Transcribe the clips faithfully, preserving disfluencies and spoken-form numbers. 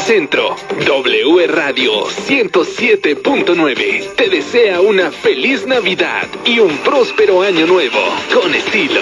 Centro, W Radio ciento siete punto nueve te desea una feliz Navidad y un próspero año nuevo con estilo.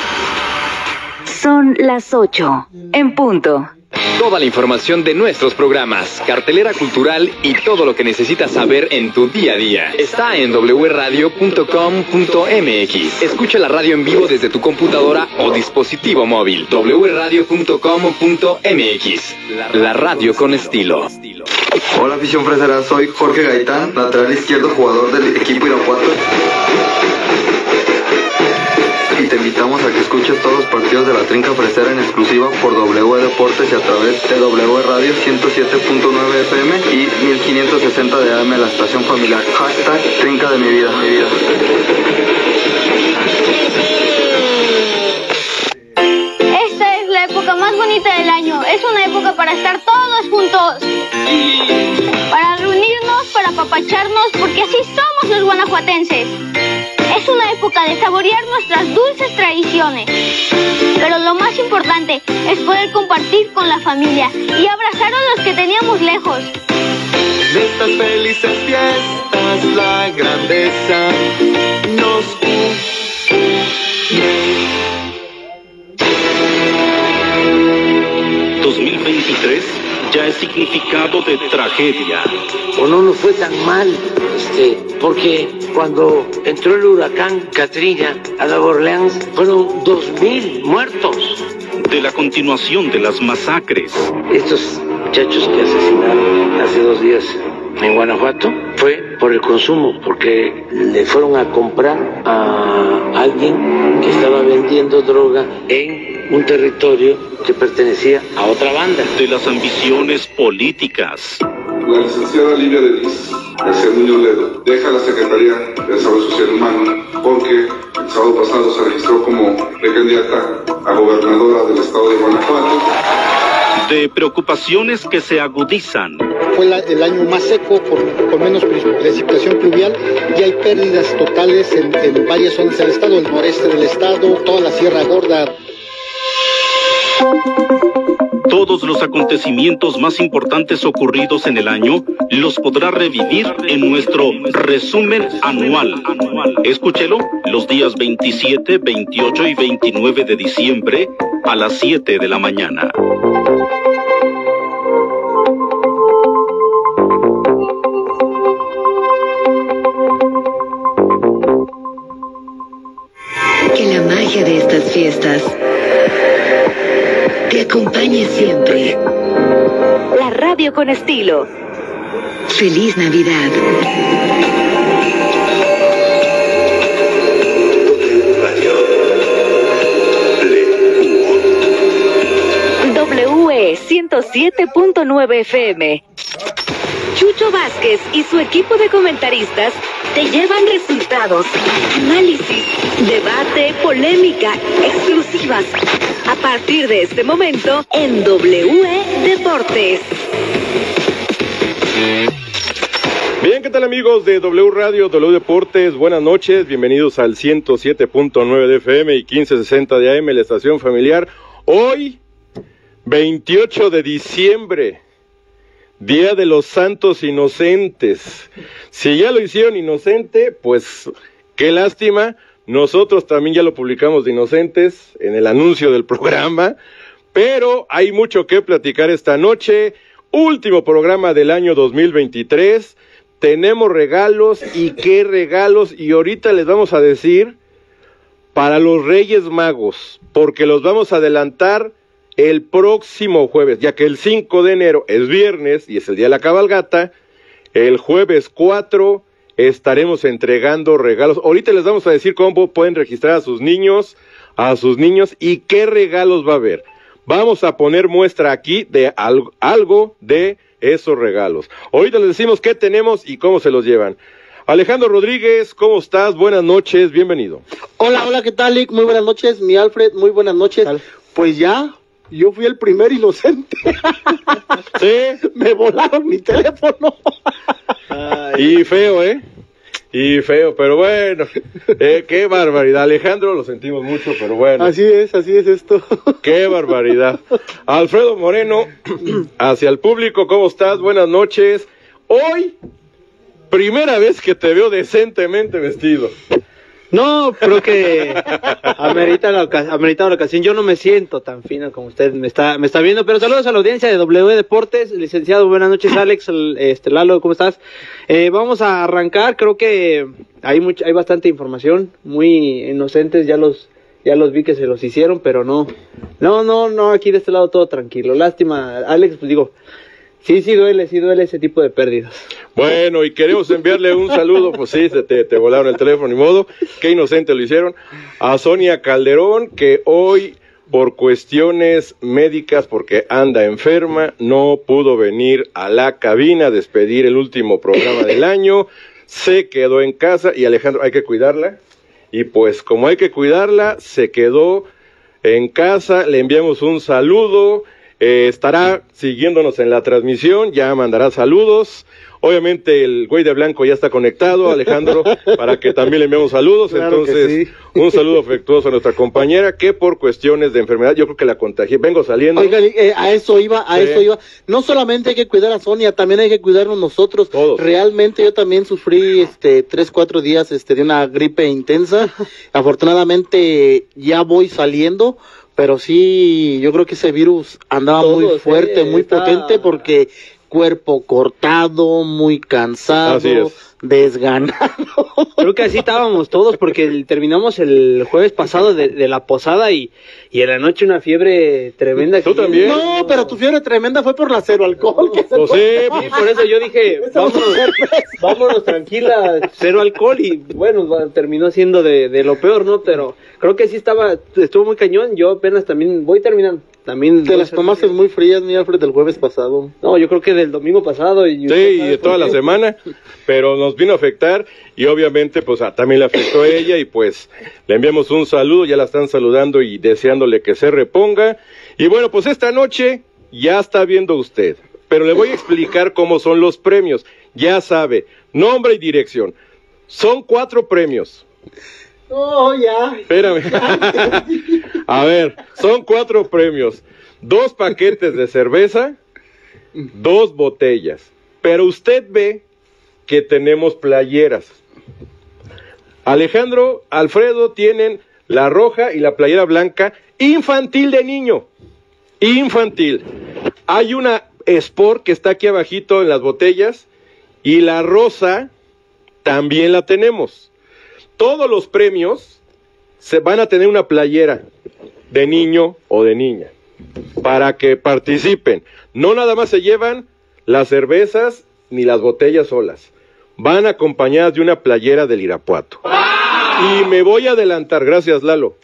Son las ocho, en punto. Toda la información de nuestros programas, cartelera cultural y todo lo que necesitas saber en tu día a día está en doble u radio punto com punto m x. Escucha la radio en vivo desde tu computadora o dispositivo móvil. doble u radio punto com punto m x. La radio con estilo. Hola afición fresera, soy Jorge Gaitán, lateral izquierdo, jugador del equipo Irapuato. Y te invitamos a que escuches todos los partidos de la Trinca Fresera en exclusiva por W Deportes y a través de W Radio ciento siete punto nueve F M y mil quinientos sesenta de A M, la estación familiar. Hashtag Trinca de mi vida, mi vida. Esta es la época más bonita del año. Es una época para estar todos juntos. Para reunirnos, para apapacharnos, porque así somos los guanajuatenses. Es una época de saborear nuestras dulces tradiciones. Pero lo más importante es poder compartir con la familia y abrazar a los que teníamos lejos. De estas felices fiestas la grandeza nos une. dos mil veintitrés ya es significado de tragedia. O no nos fue tan mal, este, porque cuando entró el huracán Katrina a Nueva Orleans fueron dos mil muertos. De la continuación de las masacres. Estos muchachos que asesinaron hace dos días en Guanajuato fue por el consumo, porque le fueron a comprar a alguien que estaba vendiendo droga en un territorio que pertenecía a otra banda. De las ambiciones políticas. La licenciada Livia Denis García Muñoz Ledo deja la Secretaría de Desarrollo Social Humano porque el sábado pasado se registró como precandidata a gobernadora del estado de Guanajuato. De preocupaciones que se agudizan. Fue la, el año más seco, con, con menos precipitación pluvial, y hay pérdidas totales en, en varias zonas del estado, el noreste del estado, toda la Sierra Gorda. Todos los acontecimientos más importantes ocurridos en el año los podrá revivir en nuestro resumen anual. Escúchelo los días veintisiete, veintiocho y veintinueve de diciembre a las siete de la mañana. Que la magia de estas fiestas te acompañe siempre. La radio con estilo. Feliz Navidad. W E ciento siete punto nueve F M. Chucho Vázquez y su equipo de comentaristas te llevan resultados, análisis, debate, polémica, exclusivas. A partir de este momento, en W E Deportes. Bien, ¿qué tal amigos de W Radio, W Deportes? Buenas noches, bienvenidos al ciento siete punto nueve de F M y quince sesenta de A M, la estación familiar. Hoy, veintiocho de diciembre, Día de los Santos Inocentes. Si ya lo hicieron inocente, pues qué lástima. Nosotros también ya lo publicamos de inocentes en el anuncio del programa, pero hay mucho que platicar esta noche. Último programa del año dos mil veintitrés. Tenemos regalos, y qué regalos, y ahorita les vamos a decir para los Reyes Magos, porque los vamos a adelantar el próximo jueves, ya que el cinco de enero es viernes y es el día de la cabalgata. El jueves cuatro estaremos entregando regalos. Ahorita les vamos a decir cómo pueden registrar a sus niños, a sus niños y qué regalos va a haber. Vamos a poner muestra aquí de algo, algo de esos regalos. Ahorita les decimos qué tenemos y cómo se los llevan. Alejandro Rodríguez, ¿cómo estás? Buenas noches, bienvenido. Hola, hola, ¿qué tal, Lick? Muy buenas noches, mi Alfred, muy buenas noches. Pues ya, yo fui el primer inocente. Sí. Me volaron mi teléfono. Y feo, ¿eh? y feo, pero bueno, eh, qué barbaridad. Alejandro, lo sentimos mucho, pero bueno. Así es, así es esto. Qué barbaridad. Alfredo Moreno, hacia el público, ¿cómo estás? Buenas noches. Hoy, primera vez que te veo decentemente vestido. No, creo que amerita la, amerita la ocasión. Yo no me siento tan fino como usted me está me está viendo, pero saludos a la audiencia de W Deportes. Licenciado, buenas noches, Alex, este Lalo, ¿cómo estás? Eh, vamos a arrancar, creo que hay mucha, hay bastante información, muy inocentes, ya los ya los vi que se los hicieron, pero no, no, no, no, aquí de este lado todo tranquilo. Lástima, Alex, pues digo, sí, sí duele, sí duele ese tipo de pérdidas. Bueno, y queremos enviarle un saludo, pues sí, se te, te volaron el teléfono, ni modo, qué inocente lo hicieron, a Sonia Calderón, que hoy, por cuestiones médicas, porque anda enferma, no pudo venir a la cabina a despedir el último programa del año, se quedó en casa, y Alejandro, hay que cuidarla, y pues como hay que cuidarla, se quedó en casa, le enviamos un saludo. Eh, estará siguiéndonos en la transmisión, ya mandará saludos. Obviamente el güey de blanco ya está conectado, Alejandro, para que también le enviemos saludos. Claro, entonces, sí. Un saludo afectuoso a nuestra compañera que por cuestiones de enfermedad, yo creo que la contagié. Vengo saliendo. Oiga, eh, a eso iba, a Sí. eso iba. No solamente hay que cuidar a Sonia, también hay que cuidarnos nosotros. Todos. Realmente yo también sufrí este tres, cuatro días este de una gripe intensa. Afortunadamente ya voy saliendo. Pero sí, yo creo que ese virus andaba Todos, muy fuerte, eh, muy está... potente, porque cuerpo cortado, muy cansado, Así es. desganado. Creo que así estábamos todos, porque el- terminamos el jueves pasado de, de la posada y, y en la noche una fiebre tremenda. ¿Tú que- también? No, pero tu fiebre tremenda fue por la cero alcohol. Que se Lo sé, Sí, por eso yo dije, vámonos, vámonos tranquila, cero alcohol, y bueno, va- terminó siendo de, de lo peor, ¿no? Pero creo que sí estaba, estuvo muy cañón. Yo apenas también voy terminando. También Te voy las a- tomaste muy frías, mi Alfred, del jueves pasado. No, yo creo que del domingo pasado. Y Sí, y de toda la semana, pero nos vino a afectar y obviamente pues a- también le afectó a ella y pues le enviamos un saludo, ya la están saludando y deseándole que se reponga. Y bueno, pues esta noche ya está viendo usted, pero le voy a explicar cómo son los premios. Ya sabe, nombre y dirección. Son cuatro premios. Oh, ya. Espérame. A ver, son cuatro premios. Dos paquetes de cerveza, dos botellas. Pero usted ve que tenemos playeras. Alejandro, Alfredo tienen la roja y la playera blanca infantil de niño. Infantil. Hay una Sport que está aquí abajito en las botellas y la rosa también la tenemos. Todos los premios se van a tener una playera de niño o de niña para que participen. No nada más se llevan las cervezas ni las botellas solas. Van acompañadas de una playera del Irapuato. Y me voy a adelantar, gracias Lalo,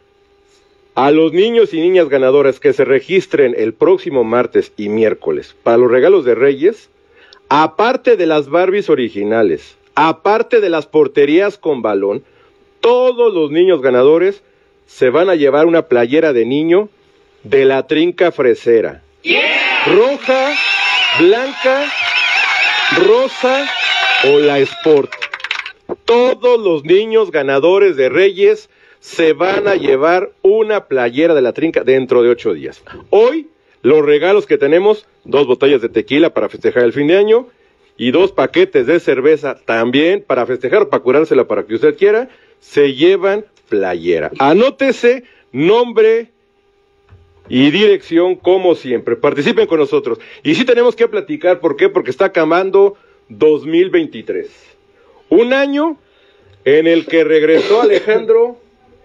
a los niños y niñas ganadoras que se registren el próximo martes y miércoles para los regalos de Reyes, aparte de las Barbies originales, aparte de las porterías con balón, todos los niños ganadores se van a llevar una playera de niño de la Trinca Fresera. Roja, blanca, rosa o la Sport. Todos los niños ganadores de Reyes se van a llevar una playera de la Trinca dentro de ocho días. Hoy, los regalos que tenemos, dos botellas de tequila para festejar el fin de año, y dos paquetes de cerveza también para festejar o para curársela para que usted quiera, se llevan playera. Anótese nombre y dirección como siempre. Participen con nosotros. Y sí tenemos que platicar, ¿por qué? Porque está acabando dos mil veintitrés. Un año en el que regresó Alejandro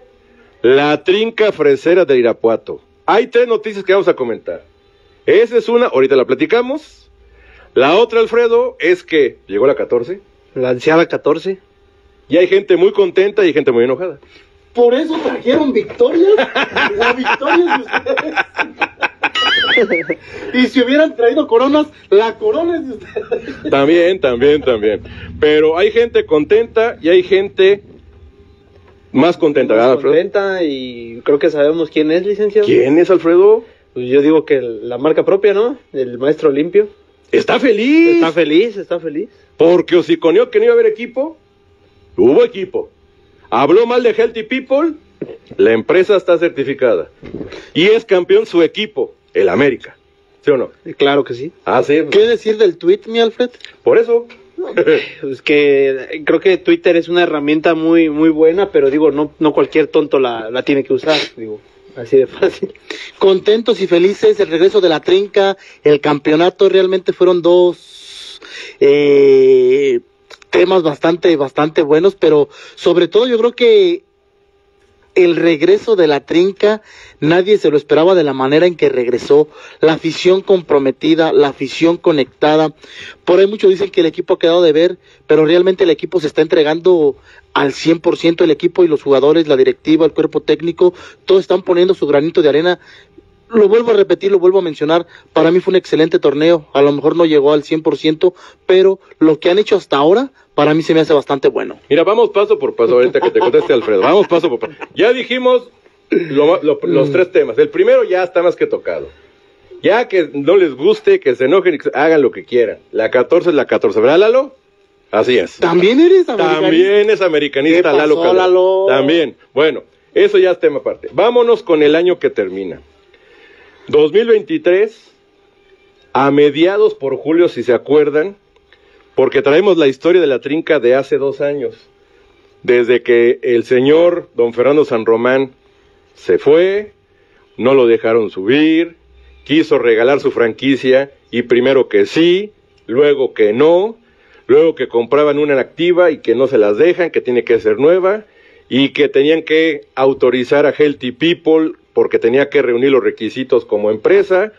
la Trinca Fresera de Irapuato. Hay tres noticias que vamos a comentar. Esa es una, ahorita la platicamos. La otra, Alfredo, es que llegó la catorce. La ansiada catorce. Y hay gente muy contenta y hay gente muy enojada. Por eso trajeron victorias. La victoria es de ustedes. Y si hubieran traído coronas, la corona es de ustedes. También, también, también. Pero hay gente contenta y hay gente más contenta, ¿verdad, Alfredo? Contenta, y creo que sabemos quién es, licenciado. ¿Quién es, Alfredo? Pues yo digo que la marca propia, ¿no? El maestro Limpio. Está feliz. Está feliz, está feliz. Porque hociconeó que no iba a haber equipo Hubo equipo. Habló mal de Healthy People, la empresa está certificada. Y es campeón su equipo, el América. ¿Sí o no? Claro que sí. Ah, sí. ¿Qué decir del tweet, mi Alfred? Por eso. Es que creo que Twitter es una herramienta muy muy buena, pero digo, no no cualquier tonto la, la tiene que usar, digo, así de fácil. Contentos y felices, el regreso de la trinca, el campeonato, realmente fueron dos eh, temas bastante, bastante buenos, pero sobre todo yo creo que el regreso de la trinca, nadie se lo esperaba de la manera en que regresó, la afición comprometida, la afición conectada. Por ahí muchos dicen que el equipo ha quedado de ver, pero realmente el equipo se está entregando al cien por ciento, el equipo y los jugadores, la directiva, el cuerpo técnico, todos están poniendo su granito de arena. Lo vuelvo a repetir, lo vuelvo a mencionar, para mí fue un excelente torneo, a lo mejor no llegó al cien por ciento, pero lo que han hecho hasta ahora, para mí se me hace bastante bueno. Mira, vamos paso por paso, ahorita que te conteste Alfredo, vamos paso por paso. Ya dijimos lo, lo, los tres temas, el primero ya está más que tocado. Ya que no les guste, que se enojen, que hagan lo que quieran. La catorce es la catorce, ¿verdad, Lalo? Así es. ¿También eres americanista? También es americanista, Lalo Calderón. Lalo? También. Bueno, eso ya es tema aparte. Vámonos con el año que termina. dos mil veintitrés, a mediados por julio, si se acuerdan, porque traemos la historia de la trinca de hace dos años, desde que el señor don Fernando San Román se fue, no lo dejaron subir, quiso regalar su franquicia, y primero que sí, luego que no, luego que compraban una en activa y que no se las dejan, que tiene que ser nueva, y que tenían que autorizar a Healthy People porque tenía que reunir los requisitos como empresa,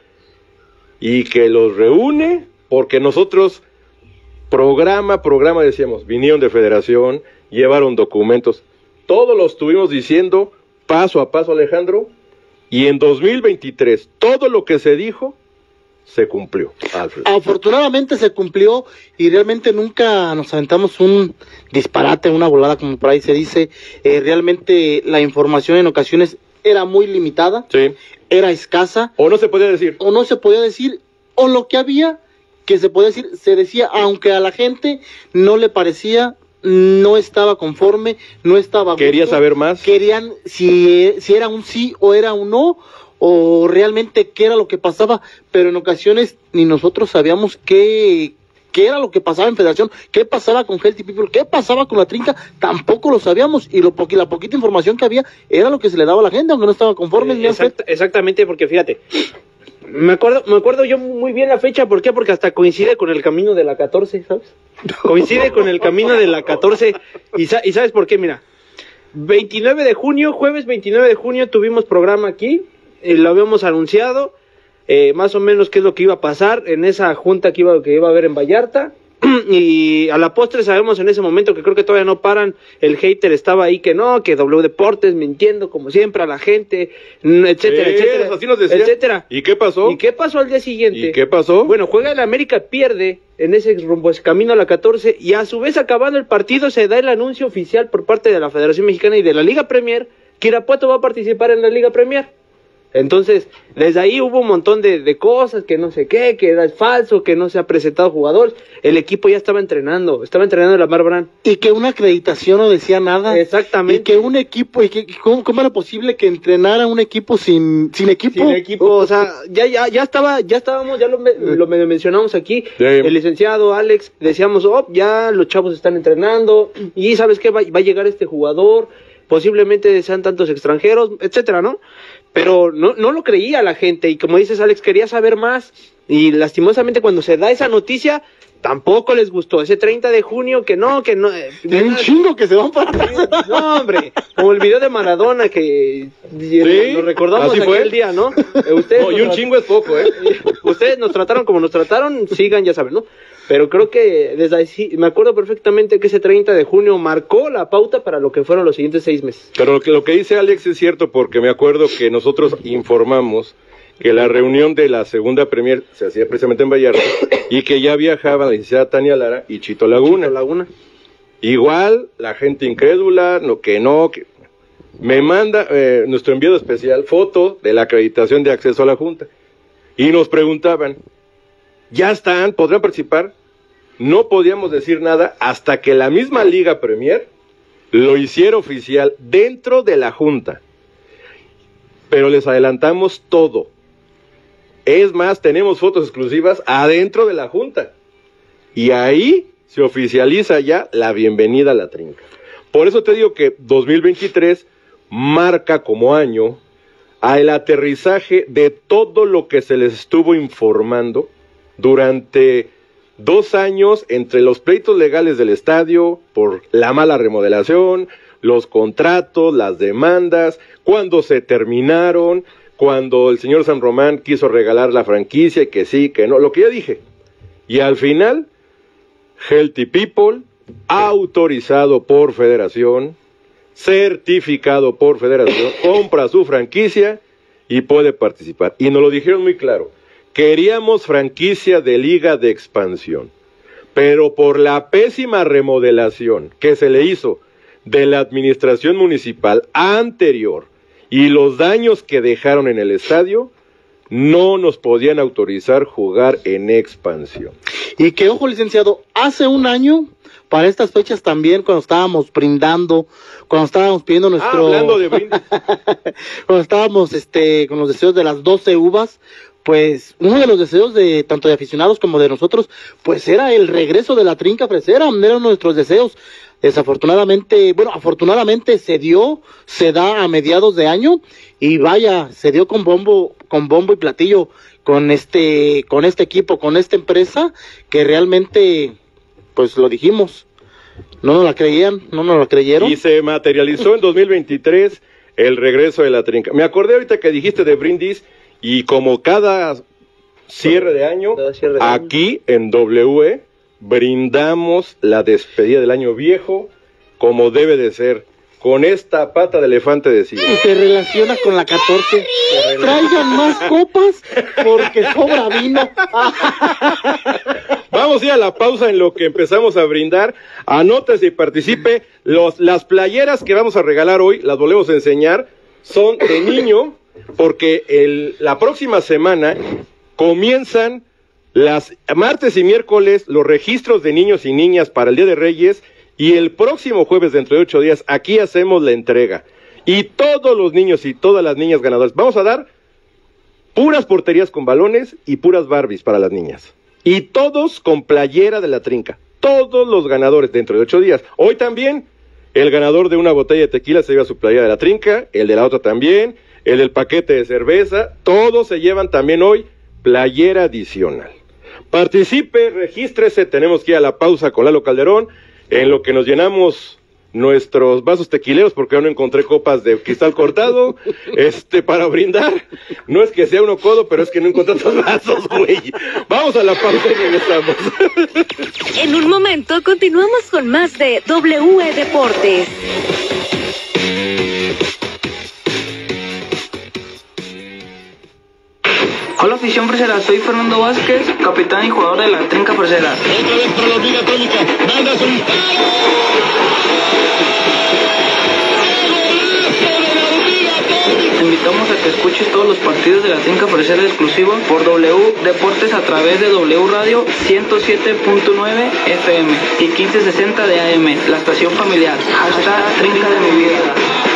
y que los reúne porque nosotros, programa, programa decíamos, vinieron de federación, llevaron documentos, todos los estuvimos diciendo paso a paso, Alejandro, y en dos mil veintitrés todo lo que se dijo se cumplió, Alfred. Afortunadamente se cumplió y realmente nunca nos aventamos un disparate, una volada como por ahí se dice. Eh, realmente la información en ocasiones era muy limitada, sí, era escasa. O no se podía decir. O no se podía decir, o lo que había que se podía decir, se decía, aunque a la gente no le parecía, no estaba conforme, no estaba a gusto. Quería saber más. Querían si, si era un sí o era un no, o realmente qué era lo que pasaba, pero en ocasiones ni nosotros sabíamos qué, qué era lo que pasaba en Federación, qué pasaba con Healthy People, qué pasaba con la trinca, tampoco lo sabíamos, y lo poqui, la poquita información que había era lo que se le daba a la gente, aunque no estaba conforme. Eh, exact, exactamente, porque fíjate, me acuerdo, me acuerdo yo muy bien la fecha, ¿por qué? Porque hasta coincide con el camino de la catorce, ¿sabes? Coincide con el camino de la catorce, y, sa y ¿sabes por qué? Mira, veintinueve de junio, jueves veintinueve de junio tuvimos programa aquí, eh, lo habíamos anunciado, eh, más o menos qué es lo que iba a pasar en esa junta que iba, que iba a haber en Vallarta, y a la postre sabemos en ese momento que creo que todavía no paran, el hater estaba ahí que no, que W Deportes mintiendo como siempre a la gente, etcétera, sí, etcétera, así nos decía. etcétera. ¿Y qué pasó? ¿Y qué pasó al día siguiente? ¿Y qué pasó? Bueno, juega el América, pierde en ese rumbo, ese camino a la catorce, y a su vez acabando el partido se da el anuncio oficial por parte de la Federación Mexicana y de la Liga Premier que Irapuato va a participar en la Liga Premier. Entonces, desde ahí hubo un montón de, de cosas, que no sé qué, que era falso, que no se ha presentado jugadores. El equipo ya estaba entrenando, estaba entrenando en la Mar Brand. Y que una acreditación no decía nada. Exactamente. Y que un equipo, y que ¿cómo, cómo era posible que entrenara un equipo sin, sin equipo? Sin equipo, o sea, ya, ya, ya estaba, ya estábamos, ya lo, lo medio mencionamos aquí. Sí. El licenciado Alex, decíamos, oh, ya los chavos están entrenando, y ¿sabes qué? Va, va a llegar este jugador, posiblemente sean tantos extranjeros, etcétera, ¿no? Pero no, no lo creía la gente, y como dices, Alex, quería saber más, y lastimosamente cuando se da esa noticia, tampoco les gustó. Ese treinta de junio, que no, que no. Eh, de un chingo que se van para atrás. No, hombre, como el video de Maradona que ¿sí? Lo recordamos aquel fue? día, ¿no? Eh, ustedes no, y un chingo es poco, ¿eh? Ustedes nos trataron como nos trataron, sigan, ya saben, ¿no? Pero creo que desde ahí, me acuerdo perfectamente que ese treinta de junio marcó la pauta para lo que fueron los siguientes seis meses. Pero lo que, lo que dice Alex es cierto, porque me acuerdo que nosotros informamos que la reunión de la segunda Premier se hacía precisamente en Vallarta y que ya viajaba la licenciada Tania Lara y Chito Laguna. Chito Laguna. Igual, la gente incrédula, no, que no, que... Me manda eh, nuestro enviado especial foto de la acreditación de acceso a la Junta. Y nos preguntaban, ¿ya están? ¿Podrán participar? No podíamos decir nada hasta que la misma Liga Premier lo hiciera oficial dentro de la Junta. Pero les adelantamos todo. Es más, tenemos fotos exclusivas adentro de la Junta. Y ahí se oficializa ya la bienvenida a la Trinca. Por eso te digo que dos mil veintitrés marca como año al aterrizaje de todo lo que se les estuvo informando durante dos años entre los pleitos legales del estadio por la mala remodelación, los contratos, las demandas, cuando se terminaron, cuando el señor San Román quiso regalar la franquicia y que sí, que no, lo que ya dije. Y al final, Healthy People, autorizado por Federación, certificado por Federación, compra su franquicia y puede participar. Y nos lo dijeron muy claro, queríamos franquicia de Liga de Expansión, pero por la pésima remodelación que se le hizo de la administración municipal anterior y los daños que dejaron en el estadio, no nos podían autorizar jugar en expansión. Y que, ojo, licenciado, hace un año, para estas fechas también, cuando estábamos brindando, cuando estábamos pidiendo nuestro... Ah, hablando de brindis. Cuando estábamos este, con los deseos de las doce uvas, pues uno de los deseos de tanto de aficionados como de nosotros, pues era el regreso de la Trinca Fresera, eran nuestros deseos. Desafortunadamente, bueno, afortunadamente se dio, se da a mediados de año y vaya, se dio con bombo, con bombo y platillo con este, con este equipo, con esta empresa que realmente, pues lo dijimos, no nos la creían, no nos la creyeron. Y se materializó en dos mil veintitrés el regreso de la Trinca. Me acordé ahorita que dijiste de brindis y como cada cierre de año, cierre de aquí año. En W E brindamos la despedida del año viejo como debe de ser, con esta pata de elefante de cine. Y se relaciona con la catorce. Traigan más copas porque sobra vino. Vamos a ir a la pausa en lo que empezamos a brindar. Anótese y participe. Los, las playeras que vamos a regalar hoy, las volvemos a enseñar, son de niño, porque el, la próxima semana comienzan las martes y miércoles los registros de niños y niñas para el Día de Reyes, y el próximo jueves, dentro de ocho días, aquí hacemos la entrega. Y todos los niños y todas las niñas ganadoras, vamos a dar puras porterías con balones y puras Barbies para las niñas. Y todos con playera de la Trinca. Todos los ganadores dentro de ocho días. Hoy también, el ganador de una botella de tequila se lleva su playera de la Trinca, el de la otra también, el del paquete de cerveza, todos se llevan también hoy playera adicional. Participe, regístrese, tenemos que ir a la pausa con Lalo Calderón, en lo que nos llenamos nuestros vasos tequileros, porque yo no encontré copas de cristal cortado, este, para brindar. No es que sea uno codo, pero es que no encontré otros vasos, güey. Vamos a la pausa y regresamos. En un momento continuamos con más de W E Deportes. Hola afición fresera, soy Fernando Vázquez, capitán y jugador de la Trinca Fresera. Otra vez para la hormiga atómica, mandas un palo. Te invitamos a que escuches todos los partidos de la Trinca Fresera exclusivo por W Deportes a través de W Radio ciento siete punto nueve F M y quince sesenta de A M, la estación familiar. Hashtag Trinca de mi vida.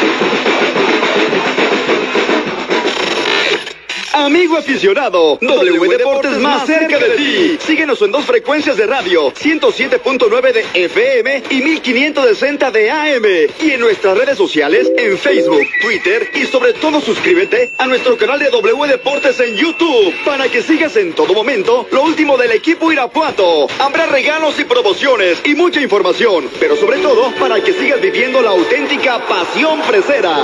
Amigo aficionado, W Deportes más cerca de ti. Síguenos en dos frecuencias de radio, ciento siete punto nueve de F M y mil quinientos sesenta de A M. Y en nuestras redes sociales, en Facebook, Twitter y sobre todo suscríbete a nuestro canal de W Deportes en YouTube para que sigas en todo momento lo último del equipo Irapuato. Habrá regalos y promociones y mucha información, pero sobre todo para que sigas viviendo la auténtica pasión fresera.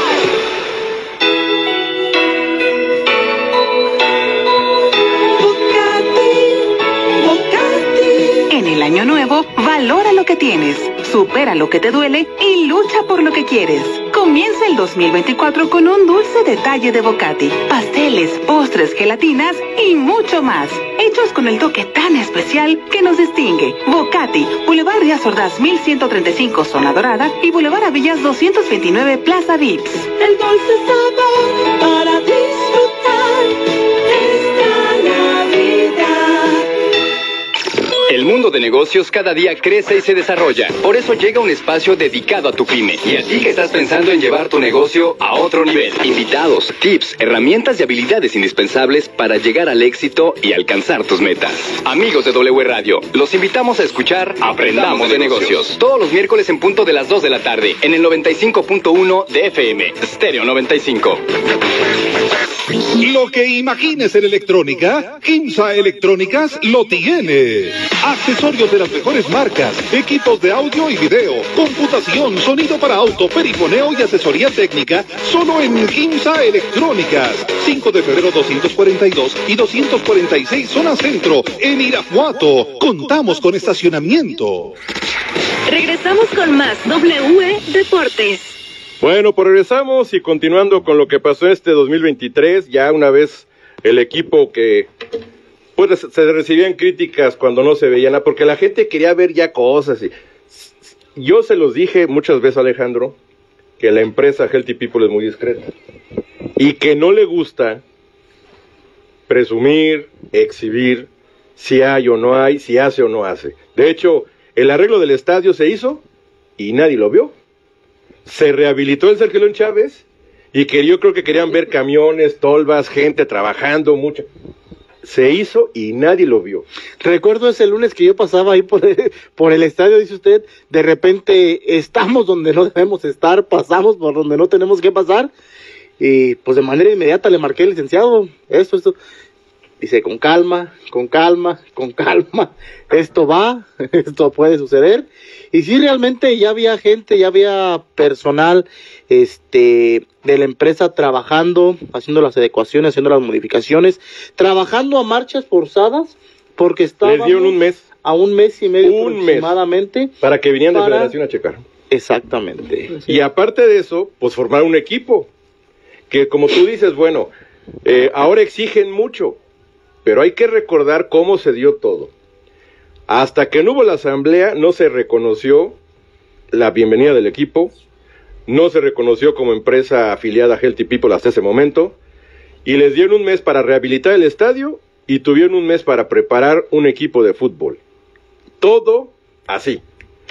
En el año nuevo, valora lo que tienes, supera lo que te duele y lucha por lo que quieres. Comienza el dos mil veinticuatro con un dulce detalle de Bocati, pasteles, postres, gelatinas y mucho más, hechos con el toque tan especial que nos distingue. Bocati, Boulevard Díaz Ordaz mil ciento treinta y cinco, Zona Dorada, y Boulevard Avillas doscientos veintinueve, Plaza Vips. El dulce sabor para disfrutar esta Navidad. El mundo de negocios cada día crece y se desarrolla. Por eso llega un espacio dedicado a tu pyme. Y a ti que estás pensando en llevar tu negocio a otro nivel. Invitados, tips, herramientas y habilidades indispensables para llegar al éxito y alcanzar tus metas. Amigos de W Radio, los invitamos a escuchar Aprendamos de Negocios. Todos los miércoles en punto de las dos de la tarde en el noventa y cinco punto uno de F M, Stereo noventa y cinco. Lo que imagines en electrónica, Kimsa Electrónicas lo tiene. Accesorios de las mejores marcas, equipos de audio y video, computación, sonido para auto, perifoneo y asesoría técnica, solo en Kimsa Electrónicas. cinco de febrero doscientos cuarenta y dos y doscientos cuarenta y seis zona centro, en Irapuato. Contamos con estacionamiento. Regresamos con más W E Deportes. Bueno, pues regresamos y continuando con lo que pasó este dos mil veintitrés, ya una vez el equipo que pues se recibían críticas cuando no se veían nada, porque la gente quería ver ya cosas. Y yo se los dije muchas veces, Alejandro, que la empresa Healthy People es muy discreta y que no le gusta presumir, exhibir si hay o no hay, si hace o no hace. De hecho, el arreglo del estadio se hizo y nadie lo vio. Se rehabilitó el Sergio León Chávez y que yo creo que querían ver camiones, tolvas, gente trabajando mucho. Se hizo y nadie lo vio. Recuerdo ese lunes que yo pasaba ahí por el, por el estadio, dice usted, de repente estamos donde no debemos estar, pasamos por donde no tenemos que pasar y pues de manera inmediata le marqué al licenciado, esto, esto. Dice, con calma, con calma, con calma, esto va, esto puede suceder. Y sí, realmente ya había gente, ya había personal este, de la empresa trabajando, haciendo las adecuaciones, haciendo las modificaciones, trabajando a marchas forzadas, porque estaban les dieron un mes. A un mes y medio un aproximadamente. Mes para que vinieran para... de federación a checar. Exactamente. Y aparte de eso, pues formar un equipo, que como tú dices, bueno, eh, ahora exigen mucho. Pero hay que recordar cómo se dio todo. Hasta que no hubo la asamblea, no se reconoció la bienvenida del equipo, no se reconoció como empresa afiliada a Healthy People hasta ese momento, y les dieron un mes para rehabilitar el estadio y tuvieron un mes para preparar un equipo de fútbol. Todo así.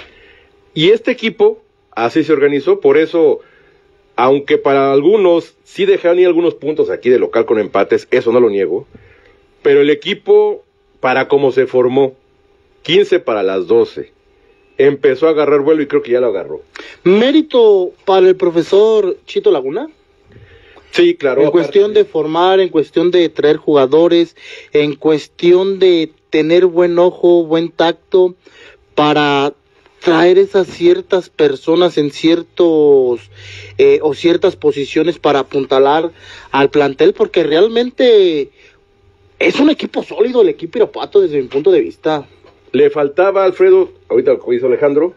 Y este equipo así se organizó, por eso, aunque para algunos sí dejaron ir algunos puntos aquí de local con empates, eso no lo niego, pero el equipo, para cómo se formó, quince para las doce, empezó a agarrar vuelo y creo que ya lo agarró. ¿Mérito para el profesor Chito Laguna? Sí, claro. En cuestión de formar, en cuestión de traer jugadores, en cuestión de tener buen ojo, buen tacto, para traer esas ciertas personas en ciertos eh, o ciertas posiciones para apuntalar al plantel, porque realmente... es un equipo sólido el equipo Irapuato desde mi punto de vista. Le faltaba a Alfredo, ahorita lo que hizo Alejandro,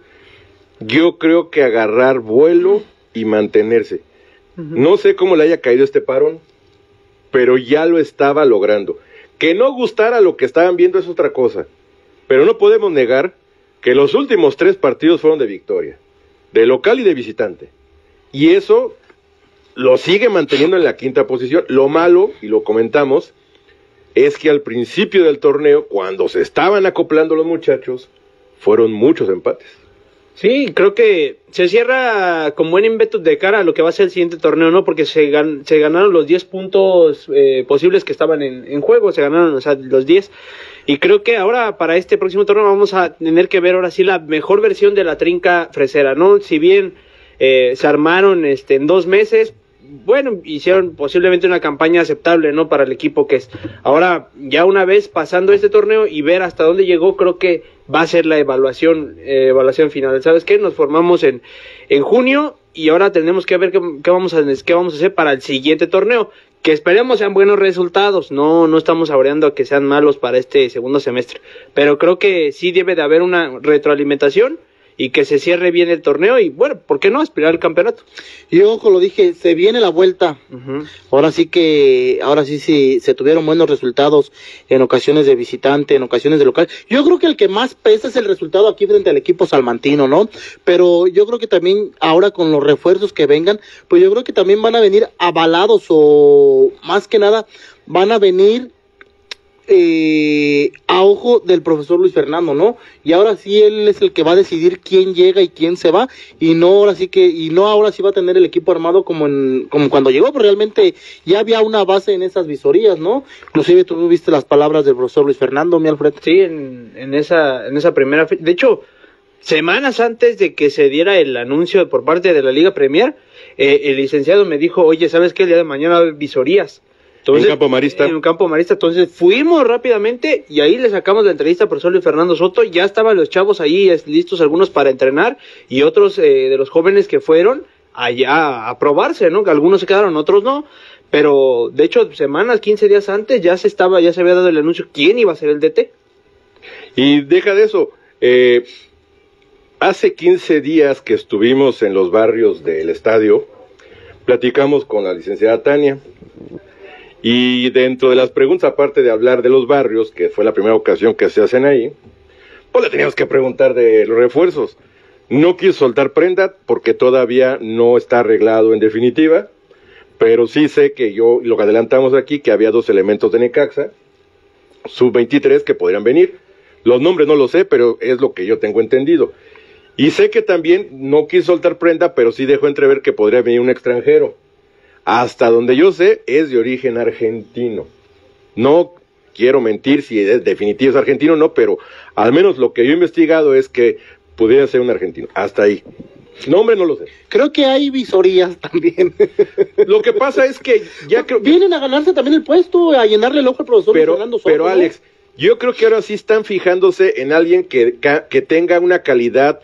yo creo que agarrar vuelo y mantenerse. Uh-huh. No sé cómo le haya caído este parón, pero ya lo estaba logrando. Que no gustara lo que estaban viendo es otra cosa, pero no podemos negar que los últimos tres partidos fueron de victoria, de local y de visitante. Y eso lo sigue manteniendo en la quinta posición. Lo malo, y lo comentamos, es que al principio del torneo, cuando se estaban acoplando los muchachos, fueron muchos empates. Sí, creo que se cierra con buen ímpetu de cara a lo que va a ser el siguiente torneo, ¿no? Porque se, gan se ganaron los diez puntos eh, posibles que estaban en, en juego, se ganaron, o sea, los diez. Y creo que ahora para este próximo torneo vamos a tener que ver ahora sí la mejor versión de la trinca fresera, ¿no? Si bien eh, se armaron este, en dos meses, bueno, hicieron posiblemente una campaña aceptable, ¿no? Para el equipo que es. Ahora, ya una vez pasando este torneo y ver hasta dónde llegó, creo que va a ser la evaluación eh, evaluación final. ¿Sabes qué? Nos formamos en, en junio y ahora tenemos que ver qué, qué, vamos a, qué vamos a hacer para el siguiente torneo. Que esperemos sean buenos resultados. No, no estamos saboreando a que sean malos para este segundo semestre. Pero creo que sí debe de haber una retroalimentación y que se cierre bien el torneo y bueno, ¿por qué no aspirar al campeonato? Y ojo, lo dije, se viene la vuelta. Uh-huh. Ahora sí que, ahora sí, sí, se tuvieron buenos resultados en ocasiones de visitante, en ocasiones de local. Yo creo que el que más pesa es el resultado aquí frente al equipo salmantino, ¿no? Pero yo creo que también ahora con los refuerzos que vengan, pues yo creo que también van a venir avalados o más que nada van a venir eh, a ojo del profesor Luis Fernando, ¿no? Y ahora sí él es el que va a decidir quién llega y quién se va, y no ahora sí que, y no ahora sí va a tener el equipo armado como en, como cuando llegó, pero realmente ya había una base en esas visorías, ¿no? Inclusive tú viste las palabras del profesor Luis Fernando, mi Alfred. Sí, en, en esa, en esa primera fe... de hecho, semanas antes de que se diera el anuncio por parte de la Liga Premier, eh, el licenciado me dijo, oye, ¿sabes qué? El día de mañana hay visorías. Entonces, en Campo Marista. En Campo Marista, entonces fuimos rápidamente y ahí le sacamos la entrevista al profesor Luis Fernando Soto, ya estaban los chavos ahí listos, algunos para entrenar y otros eh, de los jóvenes que fueron allá a probarse, ¿no? Que algunos se quedaron, otros no, pero de hecho semanas, quince días antes ya se estaba, ya se había dado el anuncio quién iba a ser el D T. Y deja de eso, eh, hace quince días que estuvimos en los barrios del estadio, platicamos con la licenciada Tania. Y dentro de las preguntas, aparte de hablar de los barrios, que fue la primera ocasión que se hacen ahí, pues le teníamos que preguntar de los refuerzos. No quiso soltar prenda porque todavía no está arreglado en definitiva, pero sí sé que yo, lo que adelantamos aquí, que había dos elementos de Necaxa, sub veintitrés, que podrían venir. Los nombres no los sé, pero es lo que yo tengo entendido. Y sé que también no quiso soltar prenda, pero sí dejó entrever que podría venir un extranjero. Hasta donde yo sé, es de origen argentino. No quiero mentir si es definitivo es argentino o no, pero al menos lo que yo he investigado es que pudiera ser un argentino. Hasta ahí. Nombre no lo sé. Creo que hay visorías también. Lo que pasa es que ya creo que... Vienen a ganarse también el puesto, a llenarle el ojo al profesor pero, Fernando Soto, pero ¿no? Alex, yo creo que ahora sí están fijándose en alguien que, que tenga una calidad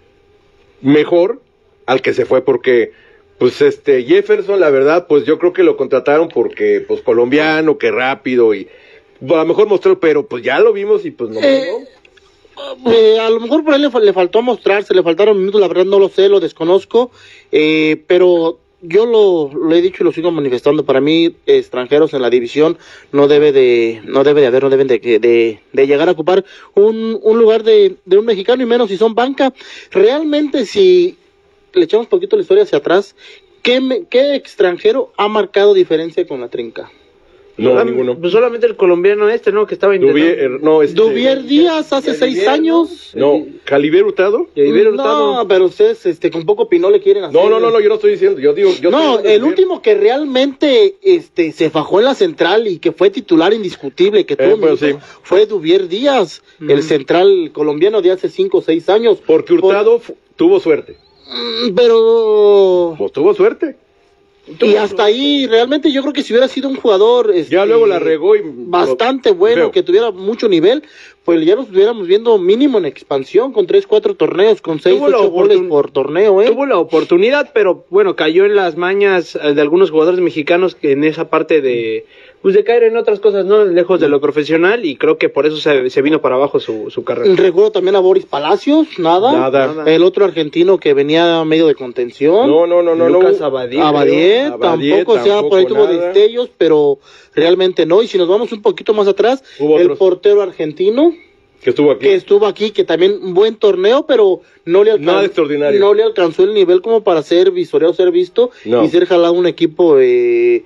mejor al que se fue, porque... Pues este, Jefferson, la verdad, pues yo creo que lo contrataron porque, pues colombiano, que rápido y a lo mejor mostró, pero pues ya lo vimos y pues no. Eh, ¿no? Eh, a lo mejor por ahí le, le faltó mostrarse, le faltaron minutos, la verdad no lo sé, lo desconozco, eh, pero yo lo, lo he dicho y lo sigo manifestando, para mí extranjeros en la división no debe de, no debe de haber, no deben de, de, de llegar a ocupar un, un lugar de, de un mexicano y menos si son banca. Realmente si le echamos un poquito la historia hacia atrás, ¿qué, me, ¿qué extranjero ha marcado diferencia con la trinca? No, ninguno. Pues solamente el colombiano este, ¿no? Que estaba intentando. Duvier, no, este, Duvier Díaz hace seis Duvier, años. No, Caliber Hurtado. No, pero ustedes este, con poco Pinó le quieren hacer. No, no, no, no, yo no estoy diciendo, yo digo... Yo no, el último que realmente este, se fajó en la central y que fue titular indiscutible, que tuvo eh, pues, sí. fue Duvier Díaz, mm. el central colombiano de hace cinco o seis años. Porque Hurtado Por... tuvo suerte. Pero... Pues tuvo suerte. Y hasta ahí, realmente yo creo que si hubiera sido un jugador... Este, ya luego la regó y... bastante bueno, Veo. que tuviera mucho nivel, pues ya lo estuviéramos viendo mínimo en expansión, con tres, cuatro torneos, con seis, tuvo ocho goles por torneo, ¿eh? Tuvo la oportunidad, pero bueno, cayó en las mañas de algunos jugadores mexicanos en esa parte de... pues de caer en otras cosas, ¿no? Lejos de lo profesional, y creo que por eso se, se vino para abajo su, su carrera. Recuerdo también a Boris Palacios, nada. Nada. El otro argentino que venía medio de contención. No, no, no, no. Lucas no. Abadie. Abadie, Abadie tampoco, o sea, por ahí tuvo destellos, pero realmente no. Y si nos vamos un poquito más atrás, Hubo el otros. portero argentino. Que estuvo aquí. Que estuvo aquí, que también un buen torneo, pero no le alcanzó. Nada extraordinario. No le alcanzó el nivel como para ser visoreado, ser visto no. y ser jalado un equipo eh,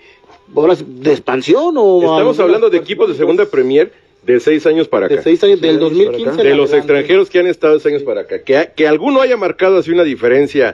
de expansión o... Estamos hablando de equipos de segunda Premier de seis años para acá. De seis años, del dos mil quince. De los extranjeros que han estado seis años para acá. Que, que alguno haya marcado así una diferencia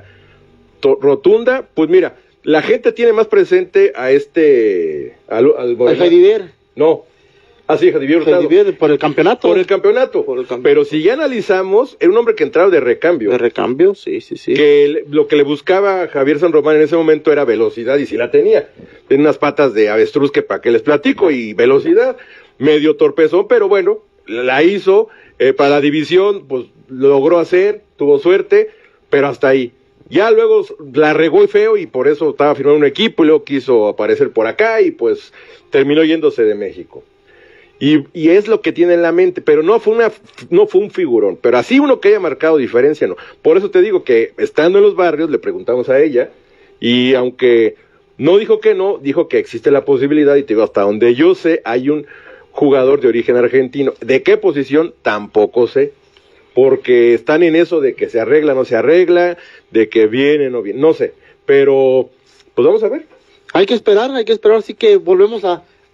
rotunda, pues mira, la gente tiene más presente a este... Al, al, al Jaidiver. No. Ah, sí, Jaidiver Hurtado. Jaidiver, por el campeonato. Por el campeonato. Por el campeonato. Pero si ya analizamos, era un hombre que entraba de recambio. De recambio, sí, sí, sí. Que le, lo que le buscaba a Javier San Román en ese momento era velocidad, y sí la tenía. Tiene unas patas de avestruz que para qué les platico, y velocidad, medio torpezón, pero bueno, la hizo. Eh, para la división, pues logró hacer, tuvo suerte, pero hasta ahí. Ya luego la regó y feo, y por eso estaba firmando un equipo, y luego quiso aparecer por acá, y pues terminó yéndose de México. Y, y es lo que tiene en la mente, pero no fue una, no fue un figurón, pero así uno que haya marcado diferencia, no. Por eso te digo que estando en los barrios le preguntamos a ella, y aunque no dijo que no, dijo que existe la posibilidad, y te digo, hasta donde yo sé, hay un jugador de origen argentino. ¿De qué posición? Tampoco sé, porque están en eso de que se arregla, no se arregla, de que viene, no viene, no sé, pero pues vamos a ver. Hay que esperar, hay que esperar, así que volvemos a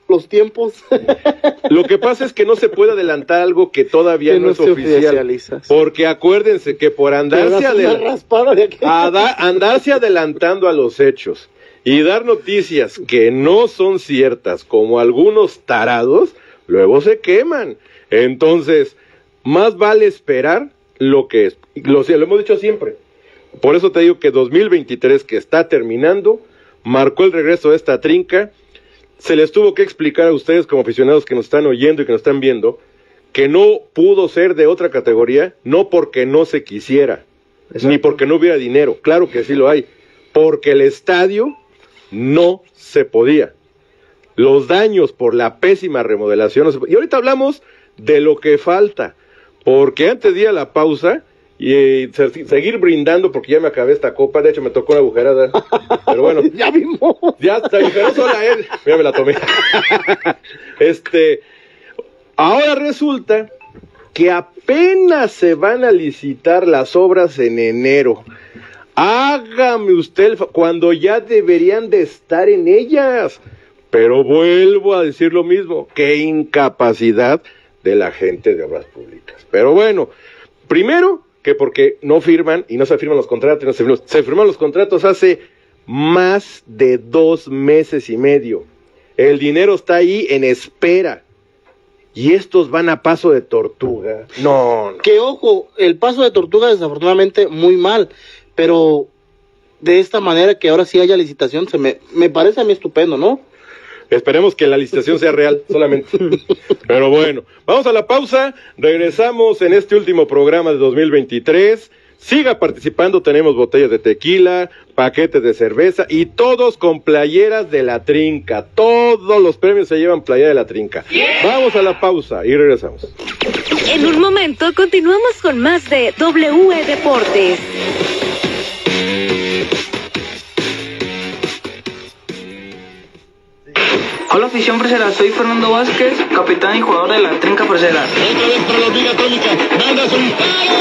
los tiempos. Lo que pasa es que no se puede adelantar algo que todavía Que no, no es se oficial. oficializa. Porque acuérdense que por andarse, Te das una adel- raspada de aquí. ada- andarse adelantando a los hechos y dar noticias que no son ciertas, como algunos tarados, luego se queman. Entonces, más vale esperar lo que es. Lo, lo hemos dicho siempre. Por eso te digo que dos mil veintitrés, que está terminando, marcó el regreso de esta trinca. Se les tuvo que explicar a ustedes como aficionados que nos están oyendo y que nos están viendo, que no pudo ser de otra categoría, no porque no se quisiera, Exacto. ni porque no hubiera dinero, claro que sí lo hay, porque el estadio no se podía. Los daños por la pésima remodelación no se podía. Y ahorita hablamos de lo que falta, porque antes de ir a la pausa y eh, se- seguir brindando, porque ya me acabé esta copa, de hecho me tocó una agujerada, pero bueno. Ya vimos. Ya se agujeró sola él, mira, me la tomé. Este, ahora resulta que apenas se van a licitar las obras en enero. Hágame usted el fa- cuando ya deberían de estar en ellas. Pero vuelvo a decir lo mismo, qué incapacidad de la gente de obras públicas. Pero bueno, primero que porque no firman y no se firman los contratos, no se firman, se firman los contratos hace más de dos meses y medio. El dinero está ahí en espera. Y estos van a paso de tortuga. No, no. Que ojo, el paso de tortuga desafortunadamente muy mal, pero de esta manera que ahora sí haya licitación, se me, me parece a mí estupendo, ¿no? Esperemos que la licitación sea real, solamente. Pero bueno, vamos a la pausa. Regresamos en este último programa de dos mil veintitrés. Siga participando, tenemos botellas de tequila, paquetes de cerveza y todos con playeras de la trinca. Todos los premios se llevan playera de la trinca. Vamos a la pausa y regresamos. En un momento continuamos con más de W E Deportes. Hola afición fresera, soy Fernando Vázquez, capitán y jugador de la Trinca Fresera. Otra vez para la hormiga atómica. Manda su disparo.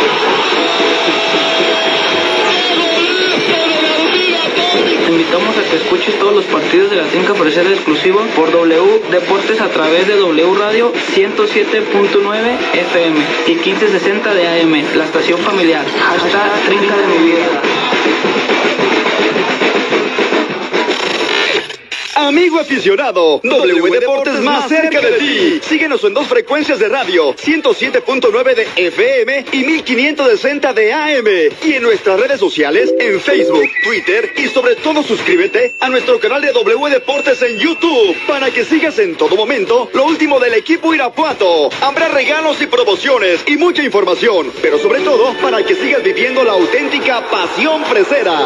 Te invitamos a que escuches todos los partidos de la Trinca Fresera exclusivo por W Deportes a través de W Radio ciento siete punto nueve F M y quince sesenta de A M, la estación familiar. Hashtag Trinca de mi vida. Amigo aficionado, W Deportes más cerca de ti. Síguenos en dos frecuencias de radio, ciento siete punto nueve de F M y mil quinientos sesenta de A M. Y en nuestras redes sociales, en Facebook, Twitter y sobre todo suscríbete a nuestro canal de W Deportes en YouTube para que sigas en todo momento lo último del equipo Irapuato. Habrá regalos y promociones y mucha información, pero sobre todo para que sigas viviendo la auténtica pasión fresera.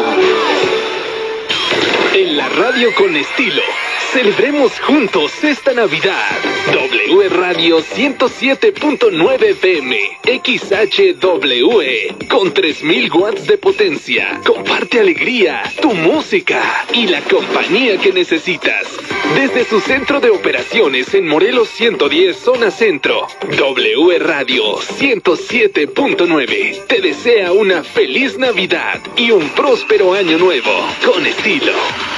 En la radio con estilo, celebremos juntos esta Navidad. W Radio ciento siete punto nueve F M, X H W, con tres mil watts de potencia. Comparte alegría, tu música y la compañía que necesitas. Desde su centro de operaciones en Morelos ciento diez, zona centro, W Radio ciento siete punto nueve te desea una feliz Navidad y un próspero año nuevo con estilo.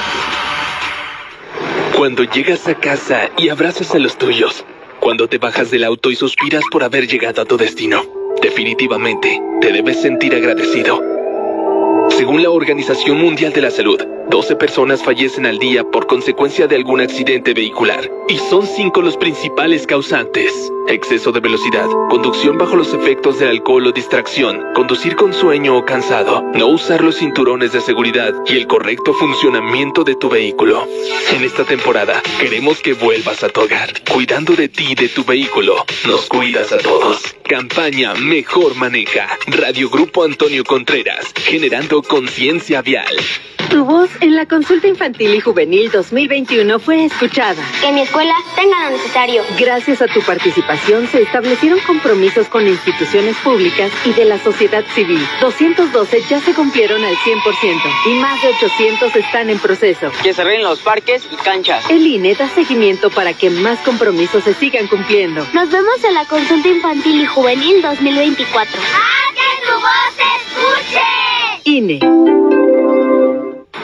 Cuando llegas a casa y abrazas a los tuyos, cuando te bajas del auto y suspiras por haber llegado a tu destino, definitivamente te debes sentir agradecido. Según la Organización Mundial de la Salud, doce personas fallecen al día por consecuencia de algún accidente vehicular, y son cinco los principales causantes: exceso de velocidad, conducción bajo los efectos del alcohol o distracción, conducir con sueño o cansado, no usar los cinturones de seguridad y el correcto funcionamiento de tu vehículo. En esta temporada, queremos que vuelvas a tu hogar. Cuidando de ti y de tu vehículo, nos cuidas a todos. Campaña Mejor Maneja. Radio Grupo Antonio Contreras, generando conciencia vial. Tu voz en la consulta infantil y juvenil dos mil veintiuno fue escuchada. Que mi escuela tenga lo necesario. Gracias a tu participación se establecieron compromisos con instituciones públicas y de la sociedad civil. doscientos doce ya se cumplieron al cien por ciento y más de ochocientos están en proceso. Que se arreglen los parques y canchas. El I N E da seguimiento para que más compromisos se sigan cumpliendo. Nos vemos en la consulta infantil y juvenil dos mil veinticuatro. ¡Haz que tu voz se escuche! I N E.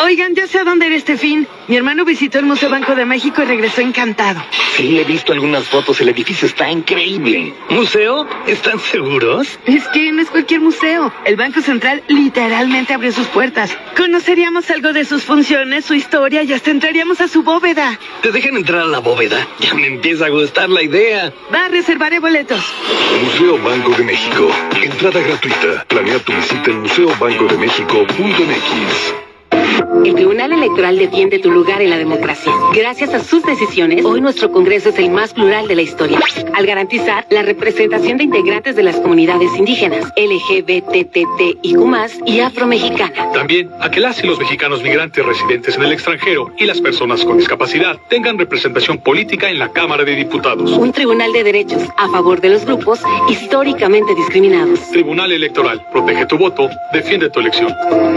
Oigan, ya sé a dónde ir este fin. Mi hermano visitó el Museo Banco de México y regresó encantado. Sí, he visto algunas fotos. El edificio está increíble. ¿Museo? ¿Están seguros? Es que no es cualquier museo. El Banco Central literalmente abrió sus puertas. Conoceríamos algo de sus funciones, su historia y hasta entraríamos a su bóveda. ¿Te dejan entrar a la bóveda? Ya me empieza a gustar la idea. Va, reservaré boletos. Museo Banco de México. Entrada gratuita. Planea tu visita en museo banco de méxico punto m x. El Tribunal Electoral defiende tu lugar en la democracia. Gracias a sus decisiones, hoy nuestro Congreso es el más plural de la historia, al garantizar la representación de integrantes de las comunidades indígenas, L G B T T I Q más, y afromexicana. También a que las y los mexicanos migrantes residentes en el extranjero y las personas con discapacidad tengan representación política en la Cámara de Diputados. Un tribunal de derechos a favor de los grupos históricamente discriminados. Tribunal Electoral, protege tu voto, defiende tu elección.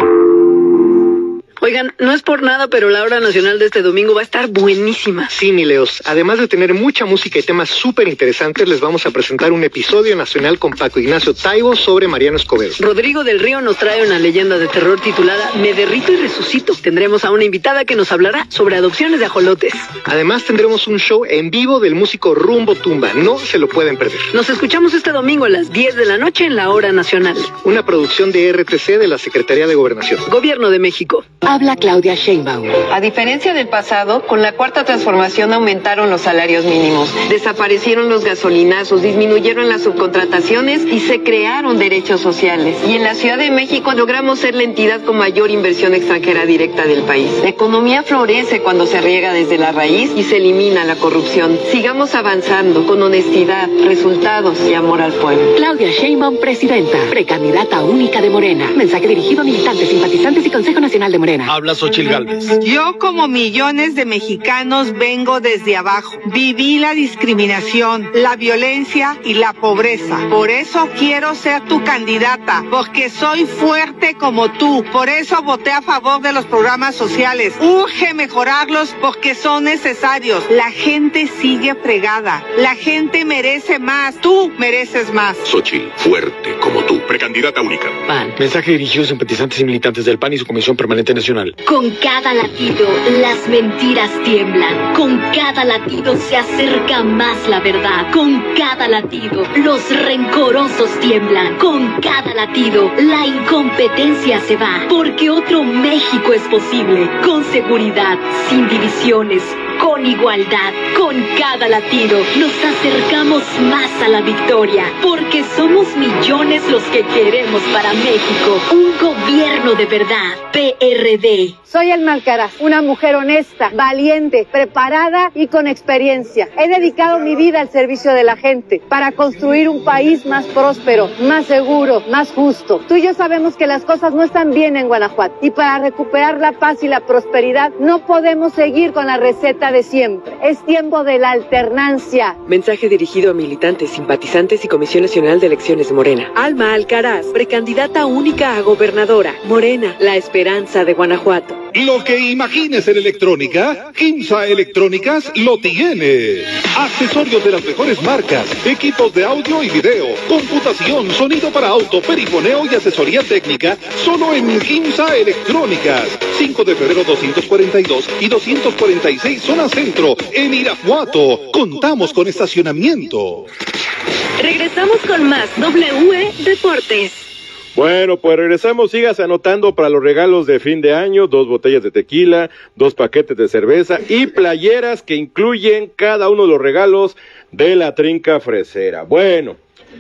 Oigan, no es por nada, pero la hora nacional de este domingo va a estar buenísima. Sí, mi Leos. Además de tener mucha música y temas súper interesantes, les vamos a presentar un episodio nacional con Paco Ignacio Taibo sobre Mariano Escobedo. Rodrigo del Río nos trae una leyenda de terror titulada Me derrito y resucito. Tendremos a una invitada que nos hablará sobre adopciones de ajolotes. Además tendremos un show en vivo del músico Rumbo Tumba. No se lo pueden perder. Nos escuchamos este domingo a las diez de la noche en la hora nacional. Una producción de R T C de la Secretaría de Gobernación. Gobierno de México. Habla Claudia Sheinbaum. A diferencia del pasado, con la cuarta transformación aumentaron los salarios mínimos, desaparecieron los gasolinazos, disminuyeron las subcontrataciones y se crearon derechos sociales. Y en la Ciudad de México logramos ser la entidad con mayor inversión extranjera directa del país. La economía florece cuando se riega desde la raíz y se elimina la corrupción. Sigamos avanzando con honestidad, resultados y amor al pueblo. Claudia Sheinbaum, presidenta, precandidata única de Morena. Mensaje dirigido a militantes, simpatizantes y Consejo Nacional de Morena. Habla Xochitl Gálvez. Yo, como millones de mexicanos, vengo desde abajo. Viví la discriminación, la violencia y la pobreza. Por eso quiero ser tu candidata, porque soy fuerte como tú. Por eso voté a favor de los programas sociales. Urge mejorarlos porque son necesarios. La gente sigue fregada. La gente merece más. Tú mereces más. Xochitl, fuerte como tú. Precandidata única. P A N. Mensaje dirigido a simpatizantes y militantes del P A N y su Comisión Permanente Nacional. Con cada latido, las mentiras tiemblan. Con cada latido se acerca más la verdad. Con cada latido, los rencorosos tiemblan. Con cada latido, la incompetencia se va. Porque otro México es posible. Con seguridad, sin divisiones, con igualdad. Con cada latido, nos acercamos más a la victoria. Porque somos millones los que queremos para México un gobierno de verdad. P R D. Soy Alma Alcaraz, una mujer honesta, valiente, preparada y con experiencia. He dedicado mi vida al servicio de la gente para construir un país más próspero, más seguro, más justo. Tú y yo sabemos que las cosas no están bien en Guanajuato y para recuperar la paz y la prosperidad no podemos seguir con la receta de siempre. Es tiempo de la alternancia. Mensaje dirigido a militantes, simpatizantes y Comisión Nacional de Elecciones de Morena. Alma Alcaraz, precandidata única a gobernadora. Morena, la esperanza de Guanajuato. Lo que imagines en electrónica, Kimsa Electrónicas lo tiene. Accesorios de las mejores marcas, equipos de audio y video, computación, sonido para auto, perifoneo y asesoría técnica, solo en Kimsa Electrónicas. cinco de febrero doscientos cuarenta y dos y doscientos cuarenta y seis zona centro, en Irapuato. Contamos con estacionamiento. Regresamos con más W E Deportes. Bueno, pues regresamos, sígase anotando para los regalos de fin de año, dos botellas de tequila, dos paquetes de cerveza y playeras que incluyen cada uno de los regalos de la Trinca Fresera. Bueno,